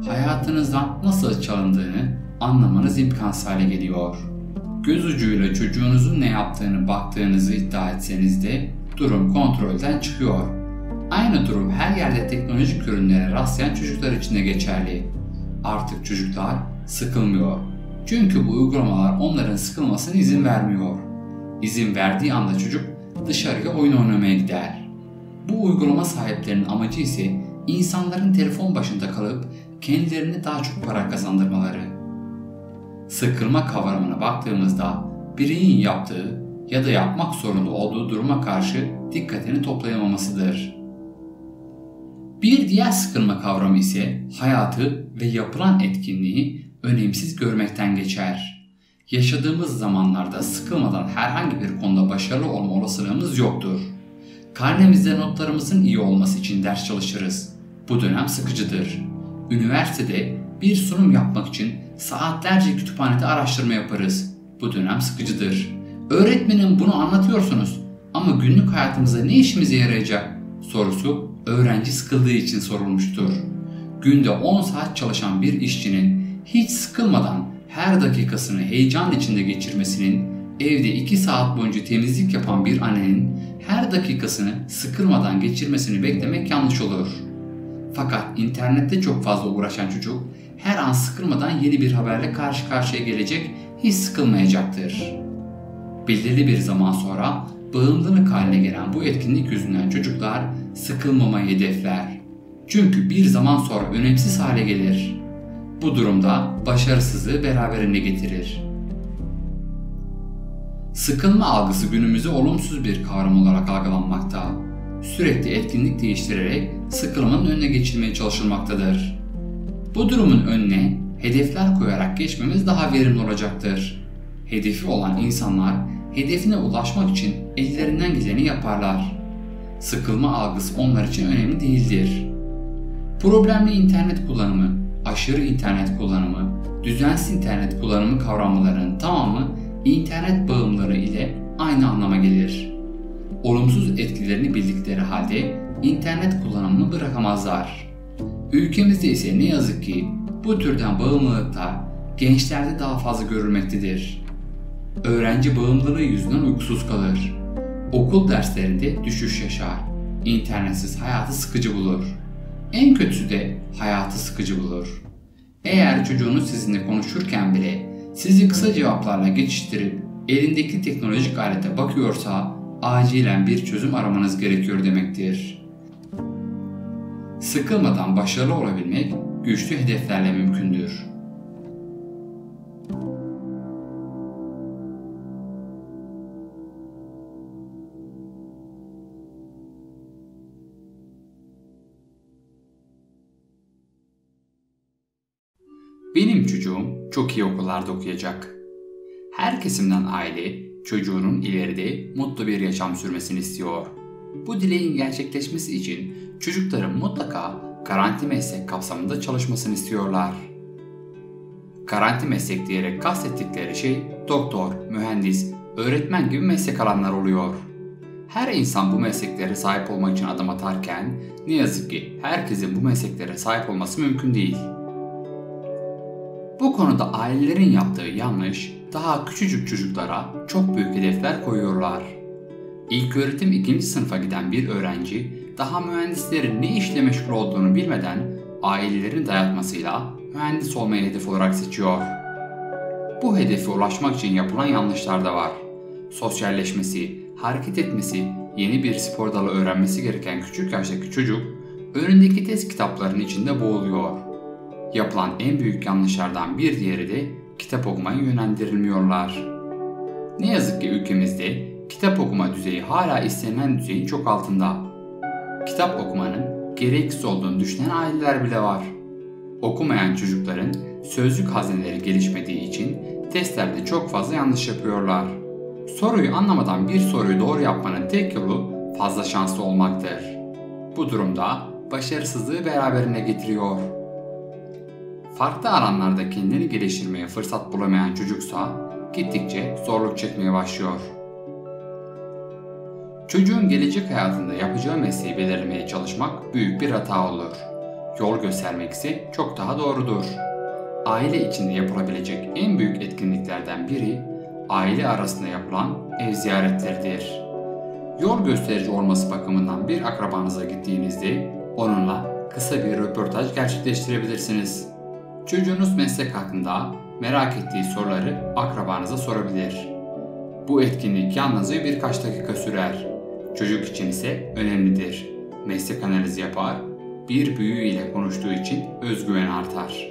hayatınızdan nasıl çalındığını anlamanız imkansız hale geliyor. Göz ucuyla çocuğunuzun ne yaptığını baktığınızı iddia etseniz de durum kontrolden çıkıyor. Aynı durum her yerde teknolojik ürünlere rastlayan çocuklar için de geçerli. Artık çocuklar sıkılmıyor. Çünkü bu uygulamalar onların sıkılmasına izin vermiyor. İzin verdiği anda çocuk dışarıya oyun oynamaya gider. Bu uygulama sahiplerinin amacı ise insanların telefon başında kalıp kendilerine daha çok para kazandırmaları. Sıkılma kavramına baktığımızda bireyin yaptığı ya da yapmak zorunda olduğu duruma karşı dikkatini toplayamamasıdır. Bir diğer sıkılma kavramı ise hayatı ve yapılan etkinliği önemsiz görmekten geçer. Yaşadığımız zamanlarda sıkılmadan herhangi bir konuda başarılı olma olasılığımız yoktur. Karnemizde notlarımızın iyi olması için ders çalışırız. Bu dönem sıkıcıdır. Üniversitede bir sunum yapmak için saatlerce kütüphanede araştırma yaparız. Bu dönem sıkıcıdır. Öğretmenim bunu anlatıyorsunuz ama günlük hayatımızda ne işimize yarayacak sorusu öğrenci sıkıldığı için sorulmuştur. Günde 10 saat çalışan bir işçinin hiç sıkılmadan her dakikasını heyecan içinde geçirmesinin, evde 2 saat boyunca temizlik yapan bir annenin her dakikasını sıkılmadan geçirmesini beklemek yanlış olur. Fakat internette çok fazla uğraşan çocuk her an sıkılmadan yeni bir haberle karşı karşıya gelecek, hiç sıkılmayacaktır. Belirli bir zaman sonra bağımlılık haline gelen bu etkinlik yüzünden çocuklar sıkılmamayı hedefler. Çünkü bir zaman sonra önemsiz hale gelir. Bu durumda başarısızlığı beraberinde getirir. Sıkılma algısı günümüzde olumsuz bir kavram olarak algılanmakta. Sürekli etkinlik değiştirerek sıkılmanın önüne geçilmeye çalışılmaktadır. Bu durumun önüne hedefler koyarak geçmemiz daha verimli olacaktır. Hedefi olan insanlar hedefine ulaşmak için ellerinden geleni yaparlar. Sıkılma algısı onlar için önemli değildir. Problemli internet kullanımı, aşırı internet kullanımı, düzensiz internet kullanımı kavramlarının tamamı internet bağımlılığı ile aynı anlama gelir. Olumsuz etkilerini bildikleri halde internet kullanımını bırakamazlar. Ülkemizde ise ne yazık ki bu türden bağımlılıklar gençlerde daha fazla görülmektedir. Öğrenci bağımlılığı yüzünden uykusuz kalır. Okul derslerinde düşüş yaşar. İnternetsiz hayatı sıkıcı bulur. En kötüsü de hayatı sıkıcı bulur. Eğer çocuğunuz sizinle konuşurken bile sizi kısa cevaplarla geçiştirip elindeki teknolojik alete bakıyorsa acilen bir çözüm aramanız gerekiyor demektir. Sıkılmadan başarılı olabilmek güçlü hedeflerle mümkündür. Benim çocuğum çok iyi okullarda okuyacak. Her kesimden aile çocuğunun ileride mutlu bir yaşam sürmesini istiyor. Bu dileğin gerçekleşmesi için çocukların mutlaka garanti meslek kapsamında çalışmasını istiyorlar. Garanti meslek diyerek kastettikleri şey doktor, mühendis, öğretmen gibi meslek alanlar oluyor. Her insan bu mesleklere sahip olmak için adım atarken ne yazık ki herkesin bu mesleklere sahip olması mümkün değil. Bu konuda ailelerin yaptığı yanlış, daha küçücük çocuklara çok büyük hedefler koyuyorlar. İlköğretim 2. sınıfa giden bir öğrenci daha mühendislerin ne işle meşgul olduğunu bilmeden ailelerin dayatmasıyla mühendis olmayı hedef olarak seçiyor. Bu hedefe ulaşmak için yapılan yanlışlar da var. Sosyalleşmesi, hareket etmesi, yeni bir spor dalı öğrenmesi gereken küçük yaştaki çocuk önündeki test kitaplarının içinde boğuluyor. Yapılan en büyük yanlışlardan bir diğeri de kitap okumaya yönlendirilmiyorlar. Ne yazık ki ülkemizde kitap okuma düzeyi hala istenilen düzeyin çok altında. Kitap okumanın gereksiz olduğunu düşünen aileler bile var. Okumayan çocukların sözlük hazineleri gelişmediği için testlerde çok fazla yanlış yapıyorlar. Soruyu anlamadan bir soruyu doğru yapmanın tek yolu fazla şanslı olmaktır. Bu durumda başarısızlığı beraberinde getiriyor. Farklı alanlarda kendini geliştirmeye fırsat bulamayan çocuksa gittikçe zorluk çekmeye başlıyor. Çocuğun gelecek hayatında yapacağı mesleği belirlemeye çalışmak büyük bir hata olur. Yol göstermek ise çok daha doğrudur. Aile içinde yapılabilecek en büyük etkinliklerden biri aile arasında yapılan ev ziyaretleridir. Yol gösterici olması bakımından bir akrabanıza gittiğinizde onunla kısa bir röportaj gerçekleştirebilirsiniz. Çocuğunuz meslek hakkında merak ettiği soruları akrabanıza sorabilir. Bu etkinlik yalnızca birkaç dakika sürer. Çocuk için ise önemlidir. Meslek analizi yapar, bir büyüğüyle konuştuğu için özgüven artar.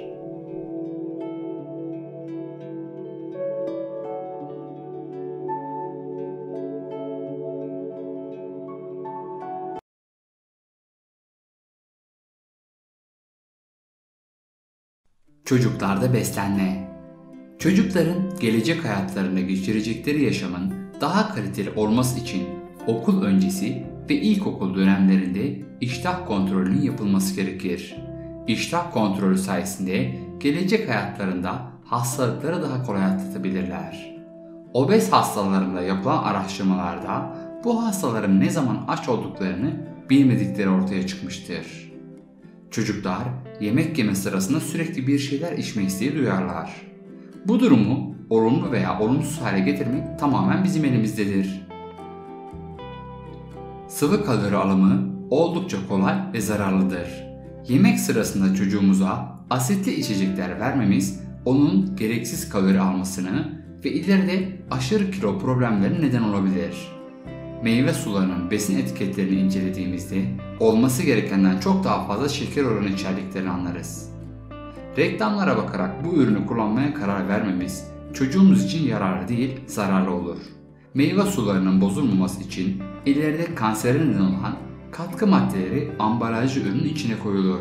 Çocuklarda beslenme. Çocukların gelecek hayatlarında geçirecekleri yaşamın daha kaliteli olması için okul öncesi ve ilkokul dönemlerinde iştah kontrolünün yapılması gerekir. İştah kontrolü sayesinde gelecek hayatlarında hastalıkları daha kolay atlatabilirler. Obez hastalarında yapılan araştırmalarda bu hastaların ne zaman aç olduklarını bilmedikleri ortaya çıkmıştır. Çocuklar yemek yeme sırasında sürekli bir şeyler içme isteği duyarlar. Bu durumu olumlu veya olumsuz hale getirmek tamamen bizim elimizdedir. Sıvı kalori alımı oldukça kolay ve zararlıdır. Yemek sırasında çocuğumuza asitli içecekler vermemiz onun gereksiz kalori almasını ve ileride aşırı kilo problemlerine neden olabilir. Meyve sularının besin etiketlerini incelediğimizde olması gerekenden çok daha fazla şeker oranı içerdiklerini anlarız. Reklamlara bakarak bu ürünü kullanmaya karar vermemiz çocuğumuz için yararlı değil, zararlı olur. Meyve sularının bozulmaması için ileride kansere neden olan katkı maddeleri ambalajlı ürünün içine koyulur.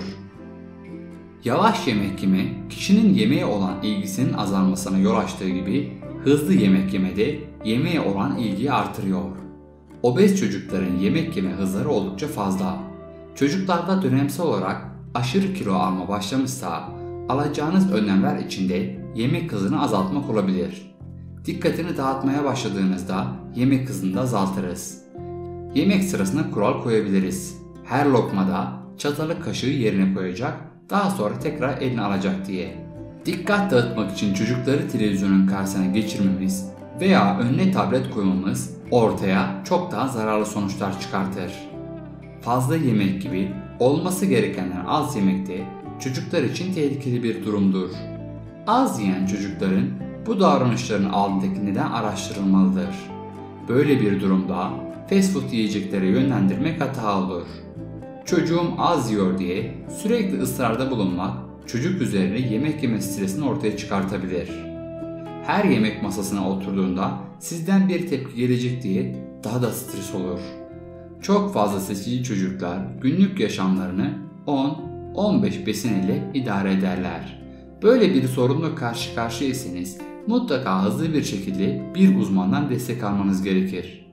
Yavaş yemek yeme, kişinin yemeğe olan ilgisinin azalmasına yol açtığı gibi hızlı yemek yeme de yemeğe olan ilgiyi artırıyor. Obez çocukların yemek yeme hızları oldukça fazla. Çocuklarda dönemsel olarak aşırı kilo alma başlamışsa alacağınız önlemler içinde yemek hızını azaltmak olabilir. Dikkatini dağıtmaya başladığınızda yemek hızını da azaltırız. Yemek sırasında kural koyabiliriz. Her lokmada çatalı kaşığı yerine koyacak, daha sonra tekrar eline alacak diye. Dikkat dağıtmak için çocukları televizyonun karşısına geçirmemiz veya önüne tablet koymamız ortaya çok daha zararlı sonuçlar çıkartır. Fazla yemek gibi olması gerekenden az yemek de çocuklar için tehlikeli bir durumdur. Az yiyen çocukların bu davranışların altındaki neden araştırılmalıdır. Böyle bir durumda fast food yiyeceklere yönlendirmek hata olur. Çocuğum az yiyor diye sürekli ısrarda bulunmak çocuk üzerine yemek yeme stresini ortaya çıkartabilir. Her yemek masasına oturduğunda sizden bir tepki gelecek diye daha da stres olur. Çok fazla seçici çocuklar günlük yaşamlarını 10-15 besin ile idare ederler. Böyle bir sorunla karşı karşıyaysanız mutlaka hızlı bir şekilde bir uzmandan destek almanız gerekir.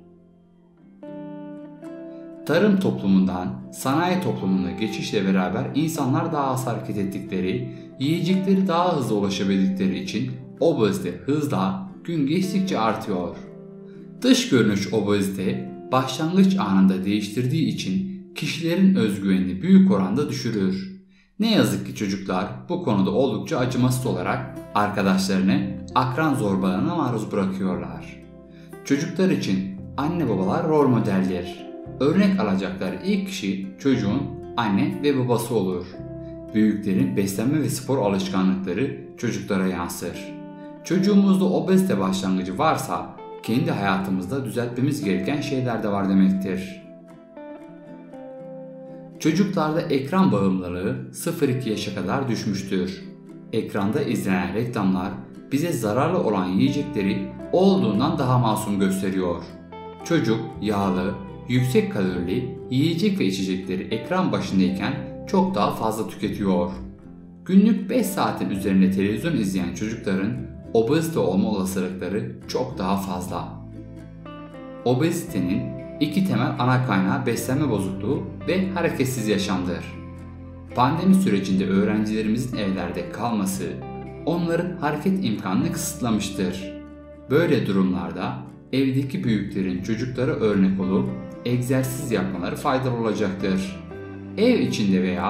Tarım toplumundan sanayi toplumuna geçişle beraber insanlar daha az hareket ettikleri, yiyecekleri daha hızlı ulaşabildikleri için obezite hızla gün geçtikçe artıyor. Dış görünüş obezite başlangıç anında değiştirdiği için kişilerin özgüvenini büyük oranda düşürür. Ne yazık ki çocuklar bu konuda oldukça acımasız olarak arkadaşlarını akran zorbalığına maruz bırakıyorlar. Çocuklar için anne babalar rol modeldir. Örnek alacakları ilk kişi çocuğun anne ve babası olur. Büyüklerin beslenme ve spor alışkanlıkları çocuklara yansır. Çocuğumuzda obezite başlangıcı varsa kendi hayatımızda düzeltmemiz gereken şeyler de var demektir. Çocuklarda ekran bağımlılığı 0-2 yaşa kadar düşmüştür. Ekranda izlenen reklamlar bize zararlı olan yiyecekleri olduğundan daha masum gösteriyor. Çocuk yağlı, yüksek kalorili yiyecek ve içecekleri ekran başındayken çok daha fazla tüketiyor. Günlük 5 saatin üzerinde televizyon izleyen çocukların obezite olma olasılıkları çok daha fazla. Obezitenin iki temel ana kaynağı beslenme bozukluğu ve hareketsiz yaşamdır. Pandemi sürecinde öğrencilerimizin evlerde kalması onların hareket imkanını kısıtlamıştır. Böyle durumlarda evdeki büyüklerin çocuklara örnek olup egzersiz yapmaları faydalı olacaktır. Ev içinde veya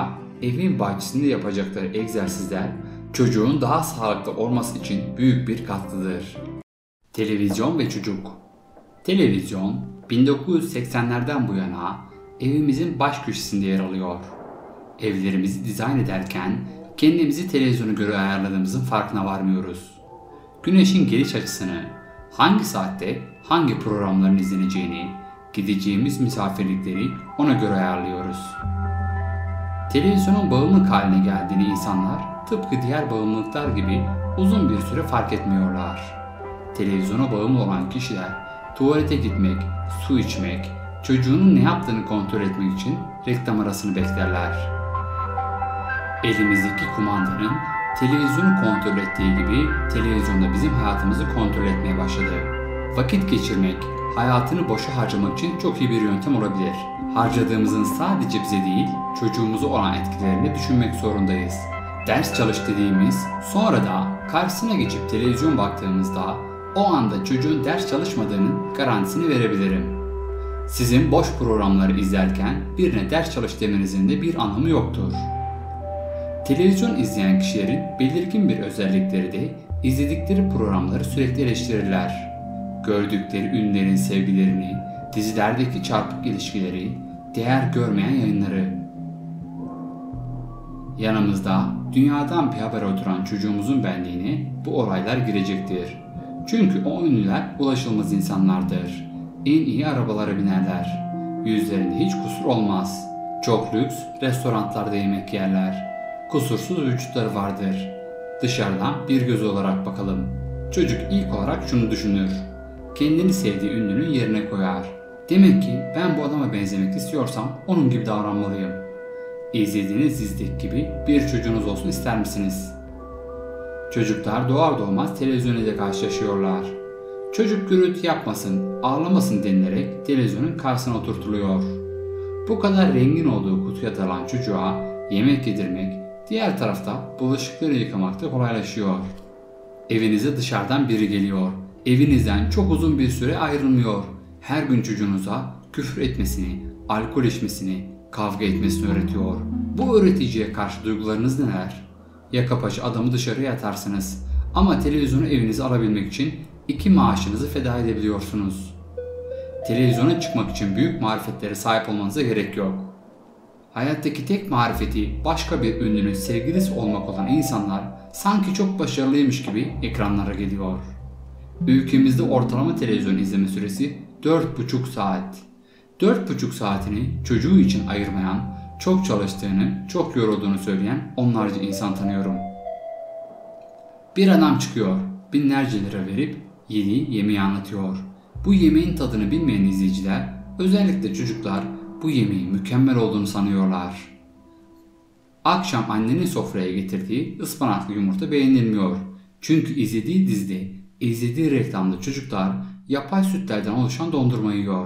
evin bahçesinde yapacakları egzersizler çocuğun daha sağlıklı olması için büyük bir katkıdır. Televizyon ve çocuk. Televizyon 1980'lerden bu yana evimizin baş köşesinde yer alıyor. Evlerimizi dizayn ederken kendimizi televizyona göre ayarladığımızın farkına varmıyoruz. Güneşin geliş açısını, hangi saatte hangi programların izleneceğini, gideceğimiz misafirlikleri ona göre ayarlıyoruz. Televizyonun bağımlılık haline geldiğini insanlar tıpkı diğer bağımlılıklar gibi uzun bir süre fark etmiyorlar. Televizyona bağımlı olan kişiler tuvalete gitmek, su içmek, çocuğunun ne yaptığını kontrol etmek için reklam arasını beklerler. Elimizdeki kumandanın televizyonu kontrol ettiği gibi televizyonda bizim hayatımızı kontrol etmeye başladı. Vakit geçirmek, hayatını boşa harcamak için çok iyi bir yöntem olabilir. Harcadığımızın sadece bize değil, çocuğumuza olan etkilerini düşünmek zorundayız. Ders çalış dediğimiz, sonra da karşısına geçip televizyon baktığımızda o anda çocuğun ders çalışmadığının garantisini verebilirim. Sizin boş programları izlerken birine ders çalış demenizin de bir anlamı yoktur. Televizyon izleyen kişilerin belirgin bir özellikleri de izledikleri programları sürekli eleştirirler. Gördükleri ünlülerin sevgilerini, dizilerdeki çarpık ilişkileri, değer görmeyen yayınları. Yanımızda dünyadan bir haber oturan çocuğumuzun benliğine bu olaylar girecektir. Çünkü o ünlüler ulaşılmaz insanlardır. En iyi arabalara binerler. Yüzlerinde hiç kusur olmaz. Çok lüks restoranlarda yemek yerler. Kusursuz vücutları vardır. Dışarıdan bir göz olarak bakalım. Çocuk ilk olarak şunu düşünür. Kendini sevdiği ünlünün yerine koyar. Demek ki ben bu adama benzemek istiyorsam onun gibi davranmalıyım. İzlediğiniz dizideki gibi bir çocuğunuz olsun ister misiniz? Çocuklar doğar doğmaz televizyon ile karşılaşıyorlar. Çocuk gürültü yapmasın, ağlamasın denilerek televizyonun karşısına oturtuluyor. Bu kadar rengin olduğu kutuya dalan çocuğa yemek yedirmek, diğer tarafta bulaşıkları yıkamak da kolaylaşıyor. Evinize dışarıdan biri geliyor. Evinizden çok uzun bir süre ayrılmıyor. Her gün çocuğunuza küfür etmesini, alkol içmesini, kavga etmesini öğretiyor. Bu öğreticiye karşı duygularınız neler? Yaka paça adamı dışarıya atarsınız. Ama televizyonu evinize alabilmek için 2 maaşınızı feda edebiliyorsunuz. Televizyona çıkmak için büyük marifetlere sahip olmanıza gerek yok. Hayattaki tek marifeti başka bir ünlünün sevgilisi olmak olan insanlar sanki çok başarılıymış gibi ekranlara geliyor. Ülkemizde ortalama televizyon izleme süresi 4,5 saat. 4,5 saatini çocuğu için ayırmayan, çok çalıştığını, çok yorulduğunu söyleyen onlarca insan tanıyorum. Bir adam çıkıyor, binlerce lira verip yediği yemeği anlatıyor. Bu yemeğin tadını bilmeyen izleyiciler, özellikle çocuklar bu yemeğin mükemmel olduğunu sanıyorlar. Akşam annenin sofraya getirdiği ıspanaklı yumurta beğenilmiyor. Çünkü izlediği dizide, izlediği reklamda çocuklar yapay sütlerden oluşan dondurma yiyor.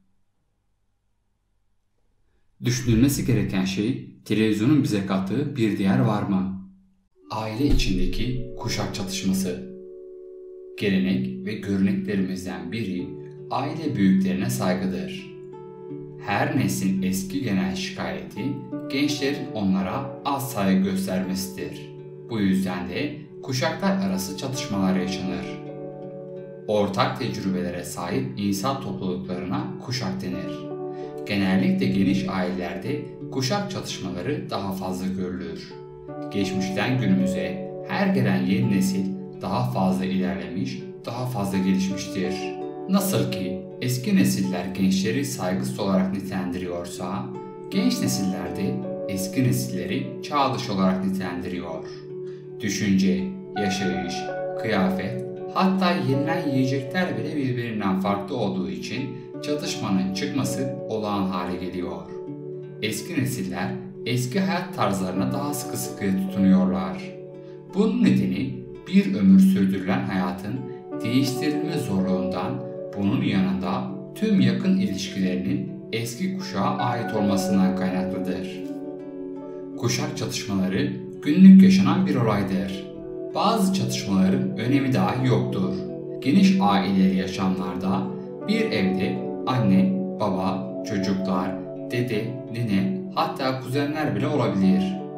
Düşünülmesi gereken şey, televizyonun bize kattığı bir değer var mı? Aile içindeki kuşak çatışması. Gelenek ve göreneklerimizden biri aile büyüklerine saygıdır. Her neslin eski genel şikayeti gençlerin onlara az saygı göstermesidir. Bu yüzden de kuşaklar arası çatışmalar yaşanır. Ortak tecrübelere sahip insan topluluklarına kuşak denir. Genellikle geniş ailelerde kuşak çatışmaları daha fazla görülür. Geçmişten günümüze her gelen yeni nesil daha fazla ilerlemiş, daha fazla gelişmiştir. Nasıl ki eski nesiller gençleri saygısız olarak nitelendiriyorsa, genç nesiller de eski nesilleri çağdaş olarak nitelendiriyor. Düşünce, yaşayış, kıyafet, hatta yenilen yiyecekler bile birbirinden farklı olduğu için çatışmanın çıkması olağan hale geliyor. Eski nesiller eski hayat tarzlarına daha sıkı sıkıya tutunuyorlar. Bunun nedeni bir ömür sürdürülen hayatın değiştirilme zorluğundan, bunun yanında tüm yakın ilişkilerinin eski kuşağa ait olmasından kaynaklıdır. Kuşak çatışmaları günlük yaşanan bir olaydır. Bazı çatışmaların önemi dahi yoktur. Geniş aileli yaşamlarda bir evde anne, baba, çocuklar, dede, nene, hatta kuzenler bile olabilir.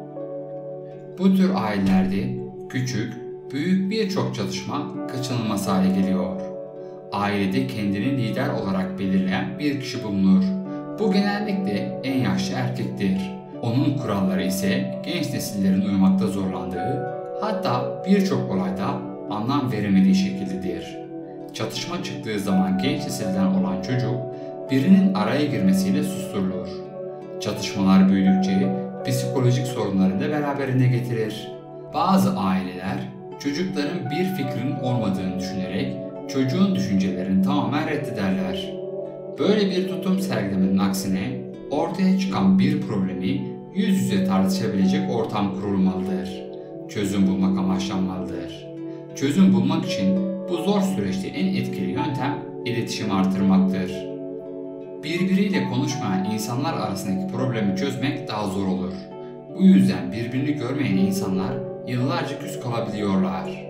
Bu tür ailelerde küçük, büyük birçok çatışma kaçınılmaz hale geliyor. Ailede kendini lider olarak belirleyen bir kişi bulunur. Bu genellikle en yaşlı erkektir. Onun kuralları ise genç nesillerin uymakta zorlandığı, hatta birçok olayda anlam veremediği şekildedir. Çatışma çıktığı zaman genç nesilden olan çocuk birinin araya girmesiyle susturulur. Çatışmalar büyüdükçe psikolojik sorunları da beraberinde getirir. Bazı aileler çocukların bir fikrinin olmadığını düşünerek çocuğun düşüncelerini tamamen reddederler. Böyle bir tutum sergilemenin aksine ortaya çıkan bir problemi yüz yüze tartışabilecek ortam kurulmalıdır. Çözüm bulmak amaçlanmalıdır. Çözüm bulmak için bu zor süreçte en etkili yöntem iletişim artırmaktır. Birbiriyle konuşmayan insanlar arasındaki problemi çözmek daha zor olur. Bu yüzden birbirini görmeyen insanlar yıllarca küs kalabiliyorlar.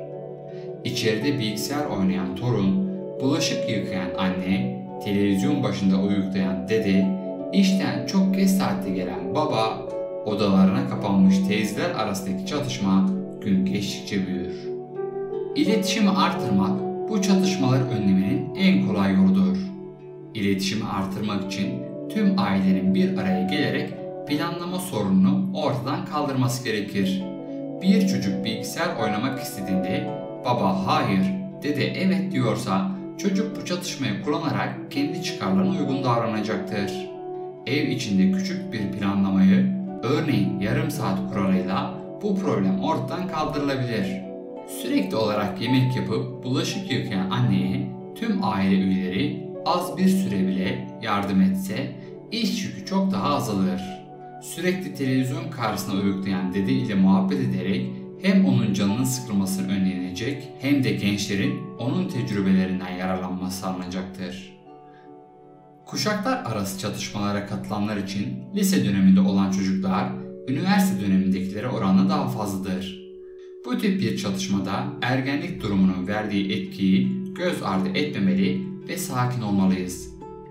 İçeride bilgisayar oynayan torun, bulaşık yıkayan anne, televizyon başında uyuklayan dede, işten çok geç saatte gelen baba, odalarına kapanmış teyzeler arasındaki çatışma gün geçtikçe büyür. İletişimi artırmak bu çatışmaları önlemenin en kolay yoludur. İletişimi artırmak için tüm ailenin bir araya gelerek planlama sorununu ortadan kaldırması gerekir. Bir çocuk bilgisayar oynamak istediğinde baba hayır, dede evet diyorsa çocuk bu çatışmayı kullanarak kendi çıkarlarına uygun davranacaktır. Ev içinde küçük bir planlamayı, örneğin yarım saat kuralıyla bu problem ortadan kaldırılabilir. Sürekli olarak yemek yapıp bulaşık yıkayan anneye tüm aile üyeleri az bir süre bile yardım etse iş yükü çok daha azalır. Sürekli televizyon karşısına uyuklayan dede ile muhabbet ederek hem onun canının sıkılmasını önlenecek hem de gençlerin onun tecrübelerinden yararlanması sağlanacaktır. Kuşaklar arası çatışmalara katılanlar için lise döneminde olan çocuklar üniversite dönemindekilere oranla daha fazladır. Bu tip bir çatışmada ergenlik durumunun verdiği etkiyi göz ardı etmemeli ve sakin olmalıyız.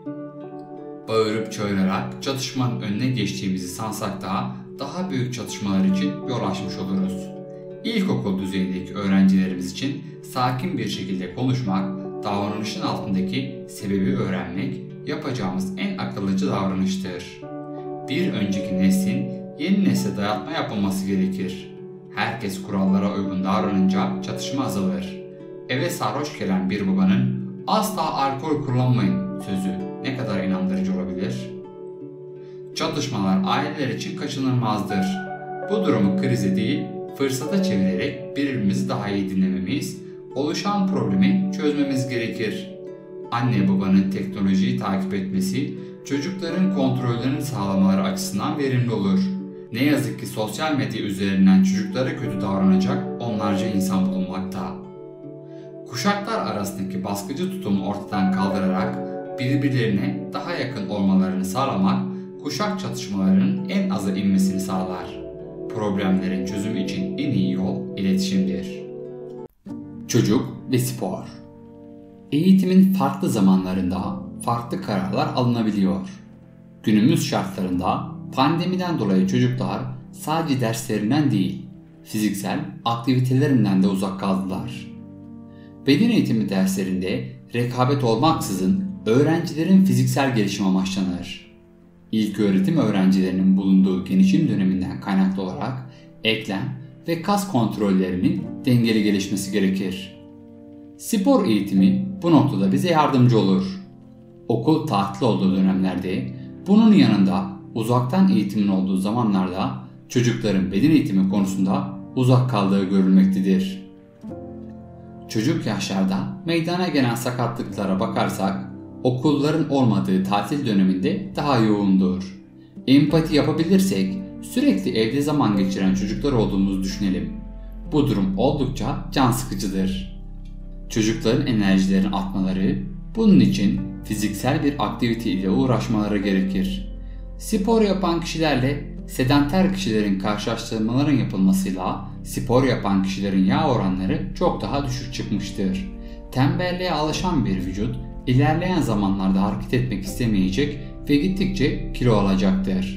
Bağırıp çağırarak çatışmanın önüne geçtiğimizi sansak daha büyük çatışmalar için yol açmış oluruz. İlkokul düzeyindeki öğrencilerimiz için sakin bir şekilde konuşmak, davranışın altındaki sebebi öğrenmek yapacağımız en akıllıca davranıştır. Bir önceki neslin yeni nesle dayatma yapılması gerekir. Herkes kurallara uygun davranınca çatışma azalır. Eve sarhoş gelen bir babanın "asla alkol kullanmayın" sözü ne kadar inandırıcı olabilir? Çatışmalar aileler için kaçınılmazdır. Bu durumu krize değil, fırsata çevirerek birbirimizi daha iyi dinlememiz, oluşan problemi çözmemiz gerekir. Anne babanın teknolojiyi takip etmesi, çocukların kontrollerini sağlamaları açısından verimli olur. Ne yazık ki sosyal medya üzerinden çocuklara kötü davranacak onlarca insan bulunmakta. Kuşaklar arasındaki baskıcı tutumu ortadan kaldırarak birbirlerine daha yakın olmalarını sağlamak, kuşak çatışmalarının en aza inmesini sağlar. Problemlerin çözümü için en iyi yol iletişimdir. Çocuk ve spor. Eğitimin farklı zamanlarında farklı kararlar alınabiliyor. Günümüz şartlarında pandemiden dolayı çocuklar sadece derslerinden değil, fiziksel aktivitelerinden de uzak kaldılar. Beden eğitimi derslerinde rekabet olmaksızın öğrencilerin fiziksel gelişimi amaçlanır. İlköğretim öğrencilerinin bulunduğu gelişim döneminden kaynaklı olarak eklem ve kas kontrollerinin dengeli gelişmesi gerekir. Spor eğitimi bu noktada bize yardımcı olur. Okul tatil olduğu dönemlerde, bunun yanında uzaktan eğitimin olduğu zamanlarda çocukların beden eğitimi konusunda uzak kaldığı görülmektedir. Çocuk yaşlarda meydana gelen sakatlıklara bakarsak, okulların olmadığı tatil döneminde daha yoğundur. Empati yapabilirsek sürekli evde zaman geçiren çocuklar olduğumuzu düşünelim. Bu durum oldukça can sıkıcıdır. Çocukların enerjilerini atmaları, bunun için fiziksel bir aktivite ile uğraşmaları gerekir. Spor yapan kişilerle sedanter kişilerin karşılaştırmaların yapılmasıyla spor yapan kişilerin yağ oranları çok daha düşük çıkmıştır. Tembelliğe alışan bir vücut ilerleyen zamanlarda hareket etmek istemeyecek ve gittikçe kilo alacaktır.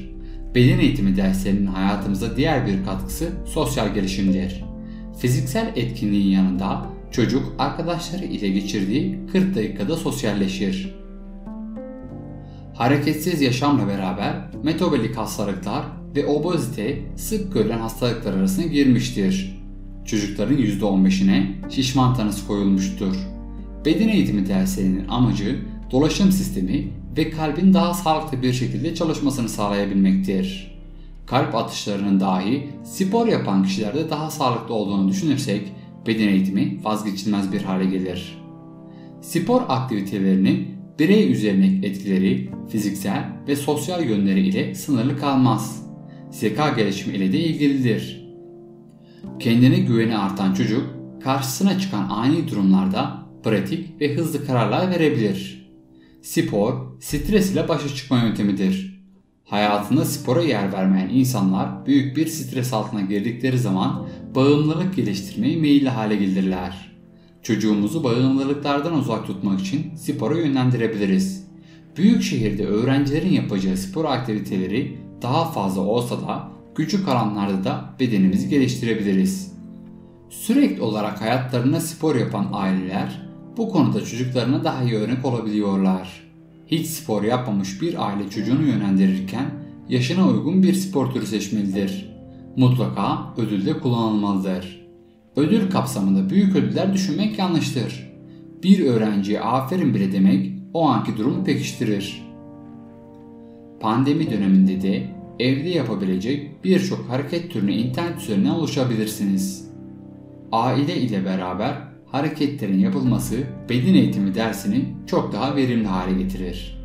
Beden eğitimi derslerinin hayatımıza diğer bir katkısı sosyal gelişimdir. Fiziksel etkinliğin yanında çocuk arkadaşları ile geçirdiği 40 dakikada sosyalleşir. Hareketsiz yaşamla beraber metabolik hastalıklar ve obezite sık görülen hastalıklar arasına girmiştir. Çocukların %15'ine şişman tanısı koyulmuştur. Beden eğitimi derslerinin amacı dolaşım sistemi ve kalbin daha sağlıklı bir şekilde çalışmasını sağlayabilmektir. Kalp atışlarının dahi spor yapan kişilerde daha sağlıklı olduğunu düşünürsek beden eğitimi vazgeçilmez bir hale gelir. Spor aktivitelerinin birey üzerindeki etkileri fiziksel ve sosyal yönleri ile sınırlı kalmaz. Zeka gelişimi ile de ilgilidir. Kendine güveni artan çocuk karşısına çıkan ani durumlarda pratik ve hızlı kararlar verebilir. Spor, stres ile başa çıkma yöntemidir. Hayatında spora yer vermeyen insanlar büyük bir stres altına girdikleri zaman bağımlılık geliştirmeye meyilli hale gelirler. Çocuğumuzu bağımlılıklardan uzak tutmak için spora yönlendirebiliriz. Büyük şehirde öğrencilerin yapacağı spor aktiviteleri daha fazla olsa da küçük alanlarda da bedenimizi geliştirebiliriz. Sürekli olarak hayatlarında spor yapan aileler bu konuda çocuklarına daha iyi örnek olabiliyorlar. Hiç spor yapmamış bir aile çocuğunu yönlendirirken yaşına uygun bir spor türü seçmelidir. Mutlaka ödül de kullanılmalıdır. Ödül kapsamında büyük ödüller düşünmek yanlıştır. Bir öğrenciye aferin bile demek o anki durumu pekiştirir. Pandemi döneminde de evde yapabilecek birçok hareket türüne internet üzerinden ulaşabilirsiniz. Aile ile beraber hareketlerin yapılması beden eğitimi dersini çok daha verimli hale getirir.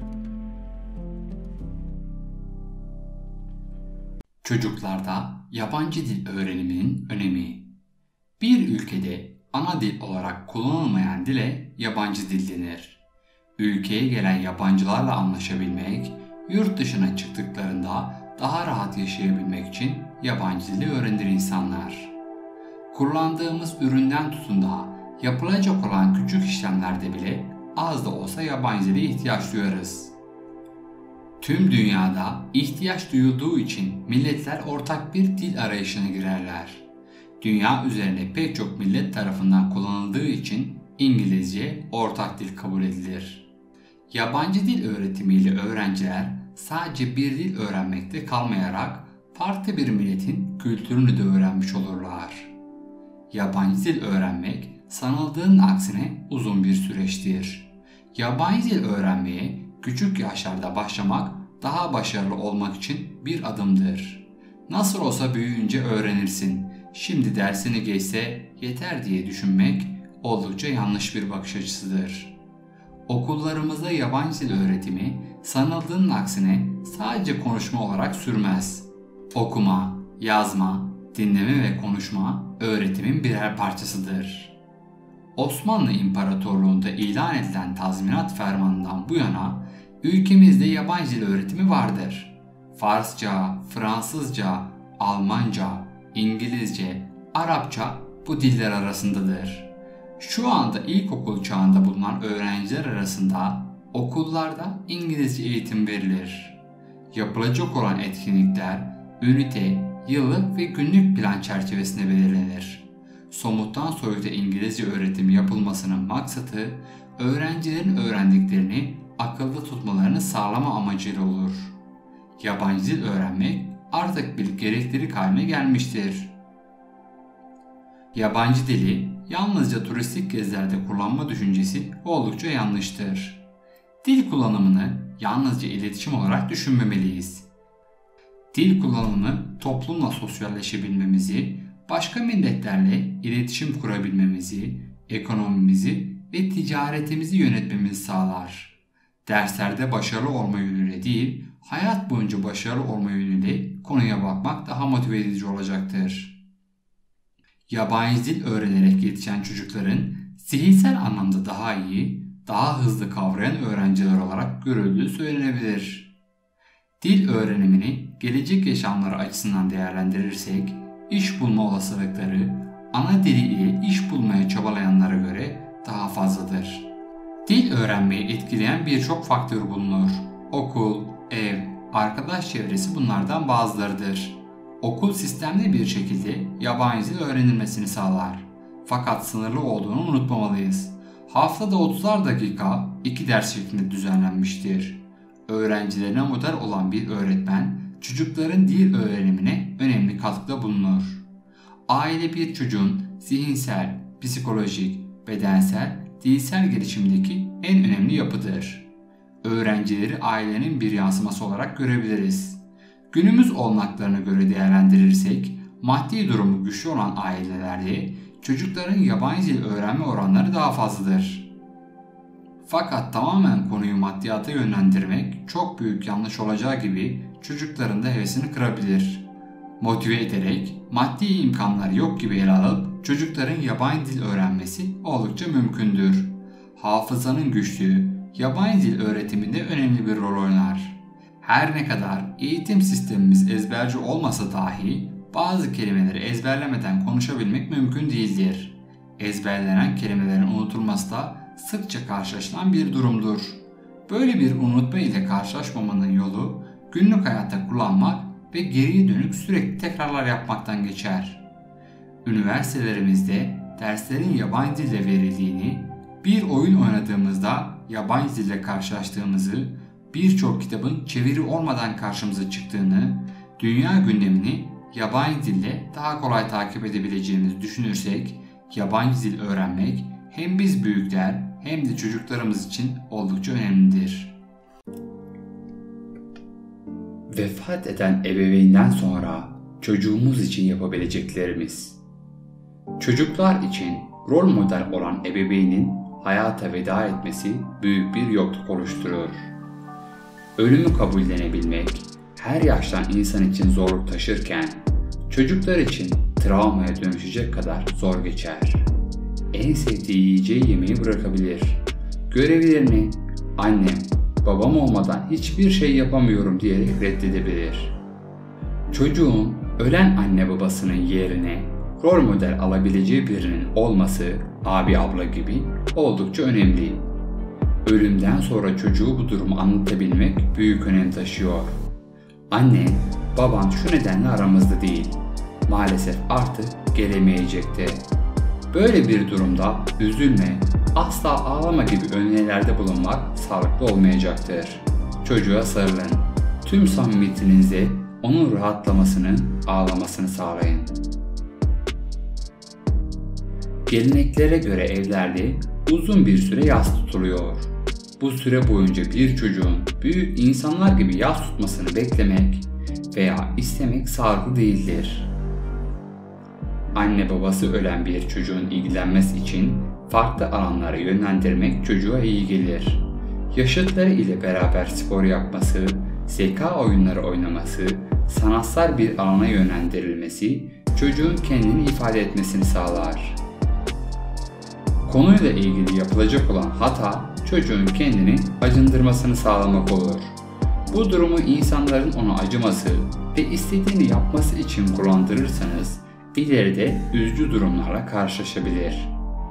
Çocuklarda yabancı dil öğreniminin önemi. Bir ülkede ana dil olarak kullanılmayan dile yabancı dil denir. Ülkeye gelen yabancılarla anlaşabilmek, yurt dışına çıktıklarında daha rahat yaşayabilmek için yabancı dili öğrenir insanlar. Kullandığımız üründen tutun da yapılacak olan küçük işlemlerde bile az da olsa yabancı dile ihtiyaç duyarız. Tüm dünyada ihtiyaç duyulduğu için milletler ortak bir dil arayışına girerler. Dünya üzerinde pek çok millet tarafından kullanıldığı için İngilizce ortak dil kabul edilir. Yabancı dil öğretimiyle öğrenciler sadece bir dil öğrenmekte kalmayarak farklı bir milletin kültürünü de öğrenmiş olurlar. Yabancı dil öğrenmek sanıldığının aksine uzun bir süreçtir. Yabancı dil öğrenmeye küçük yaşlarda başlamak daha başarılı olmak için bir adımdır. Nasıl olsa büyüyünce öğrenirsin, şimdi dersini geçse yeter diye düşünmek oldukça yanlış bir bakış açısıdır. Okullarımızda yabancı dil öğretimi sanıldığının aksine sadece konuşma olarak sürmez. Okuma, yazma, dinleme ve konuşma öğretimin birer parçasıdır. Osmanlı İmparatorluğu'nda ilan edilen tazminat fermanından bu yana ülkemizde yabancı dil öğretimi vardır. Farsça, Fransızca, Almanca, İngilizce, Arapça bu diller arasındadır. Şu anda ilkokul çağında bulunan öğrenciler arasında okullarda İngilizce eğitim verilir. Yapılacak olan etkinlikler ünite, yıllık ve günlük plan çerçevesinde belirlenir. Somuttan soyuta İngilizce öğretimi yapılmasının maksadı öğrencilerin öğrendiklerini akılda tutmalarını sağlama amacıyla olur. Yabancı dil öğrenmek artık bir gereklilik haline gelmiştir. Yabancı dili yalnızca turistik gezilerde kullanma düşüncesi oldukça yanlıştır. Dil kullanımını yalnızca iletişim olarak düşünmemeliyiz. Dil kullanımı toplumla sosyalleşebilmemizi, başka milletlerle iletişim kurabilmemizi, ekonomimizi ve ticaretimizi yönetmemizi sağlar. Derslerde başarılı olma yönüyle değil, hayat boyunca başarılı olma yönüyle konuya bakmak daha motive edici olacaktır. Yabancı dil öğrenerek yetişen çocukların zihinsel anlamda daha iyi, daha hızlı kavrayan öğrenciler olarak görüldüğü söylenebilir. Dil öğrenimini gelecek yaşamları açısından değerlendirirsek, iş bulma olasılıkları ana dili ile iş bulmaya çabalayanlara göre daha fazladır. Dil öğrenmeyi etkileyen birçok faktör bulunur. Okul, ev, Arkadaş çevresi bunlardan bazılarıdır. Okul sistemli bir şekilde yabancı dil öğrenilmesini sağlar. Fakat sınırlı olduğunu unutmamalıyız. Haftada 30'ar dakika 2 ders şeklinde düzenlenmiştir. Öğrencilerine model olan bir öğretmen çocukların dil öğrenimine önemli katkıda bulunur. Aile bir çocuğun zihinsel, psikolojik, bedensel, dilsel gelişimdeki en önemli yapıdır. Öğrencileri ailenin bir yansıması olarak görebiliriz. Günümüz olanaklarına göre değerlendirirsek, maddi durumu güçlü olan ailelerde çocukların yabancı dil öğrenme oranları daha fazladır. Fakat tamamen konuyu maddiyata yönlendirmek çok büyük yanlış olacağı gibi çocukların da hevesini kırabilir. Motive ederek maddi imkanları yok gibi ele alıp çocukların yabancı dil öğrenmesi oldukça mümkündür. Hafızanın güçlüğü yabancı dil öğretiminde önemli bir rol oynar. Her ne kadar eğitim sistemimiz ezberci olmasa dahi bazı kelimeleri ezberlemeden konuşabilmek mümkün değildir. Ezberlenen kelimelerin unutulması da sıkça karşılaşılan bir durumdur. Böyle bir unutma ile karşılaşmamanın yolu günlük hayatta kullanmak ve geriye dönük sürekli tekrarlar yapmaktan geçer. Üniversitelerimizde derslerin yabancı dille verildiğini, bir oyun oynadığımızda yabancı dille karşılaştığımızı, birçok kitabın çeviri olmadan karşımıza çıktığını, dünya gündemini yabancı dille daha kolay takip edebileceğimizi düşünürsek, yabancı dil öğrenmek hem biz büyükler hem de çocuklarımız için oldukça önemlidir. Vefat eden ebeveynden sonra çocuğumuz için yapabileceklerimiz. Çocuklar için rol model olan ebeveynin hayata veda etmesi büyük bir yokluk oluşturur. Ölümü kabullenebilmek her yaştan insan için zorluk taşırken çocuklar için travmaya dönüşecek kadar zor geçer. En sevdiği yiyeceği yemeği bırakabilir. Görevlerini annem, babam olmadan hiçbir şey yapamıyorum diyerek reddedebilir. Çocuğun ölen anne babasının yerine rol model alabileceği birinin olması abi abla gibi oldukça önemli. Ölümden sonra çocuğu bu durumu anlatabilmek büyük önem taşıyor. Anne, baban şu nedenle aramızda değil. Maalesef artık gelemeyecekti. Böyle bir durumda üzülme, asla ağlama gibi önerilerde bulunmak sağlıklı olmayacaktır. Çocuğa sarılın. Tüm samimiyetinizle onun rahatlamasını, ağlamasını sağlayın. Geleneklere göre evlerde uzun bir süre yas tutuluyor. Bu süre boyunca bir çocuğun büyük insanlar gibi yas tutmasını beklemek veya istemek sağlıklı değildir. Anne babası ölen bir çocuğun ilgilenmesi için farklı alanlara yönlendirmek çocuğa iyi gelir. Yaşıtları ile beraber spor yapması, zeka oyunları oynaması, sanatsal bir alana yönlendirilmesi çocuğun kendini ifade etmesini sağlar. Konuyla ilgili yapılacak olan hata çocuğun kendini acındırmasını sağlamak olur. Bu durumu insanların ona acıması ve istediğini yapması için kullandırırsanız ileride üzücü durumlarla karşılaşabilir.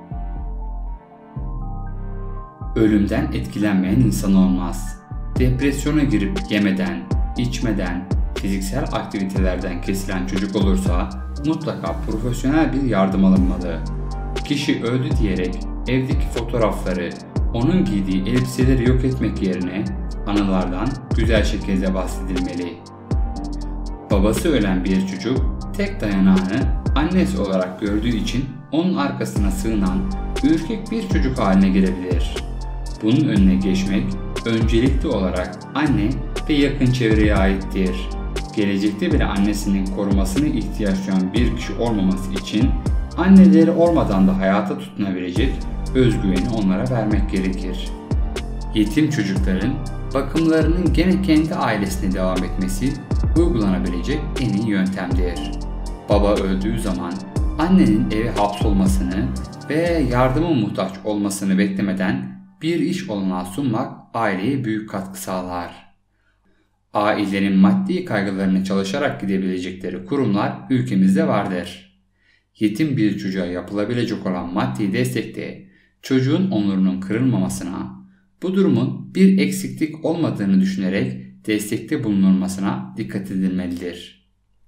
Ölümden etkilenmeyen insan olmaz. Depresyona girip yemeden, içmeden, fiziksel aktivitelerden kesilen çocuk olursa mutlaka profesyonel bir yardım alınmalı. Kişi öldü diyerek evdeki fotoğrafları, onun giydiği elbiseleri yok etmek yerine anılardan güzel şekilde bahsedilmeli. Babası ölen bir çocuk tek dayanağını annesi olarak gördüğü için onun arkasına sığınan ürkek bir çocuk haline gelebilir. Bunun önüne geçmek öncelikli olarak anne ve yakın çevreye aittir. Gelecekte bile annesinin korumasına ihtiyaç duyan bir kişi olmaması için anneleri olmadan da hayata tutunabilecek özgüveni onlara vermek gerekir. Yetim çocukların bakımlarının gene kendi ailesine devam etmesi uygulanabilecek en iyi yöntemdir. Baba öldüğü zaman annenin eve hapsolmasını ve yardıma muhtaç olmasını beklemeden bir iş olanağı sunmak aileye büyük katkı sağlar. Ailelerin maddi kaygılarını çalışarak gidebilecekleri kurumlar ülkemizde vardır. Yetim bir çocuğa yapılabilecek olan maddi destekte çocuğun onurunun kırılmamasına, bu durumun bir eksiklik olmadığını düşünerek destekte bulunulmasına dikkat edilmelidir.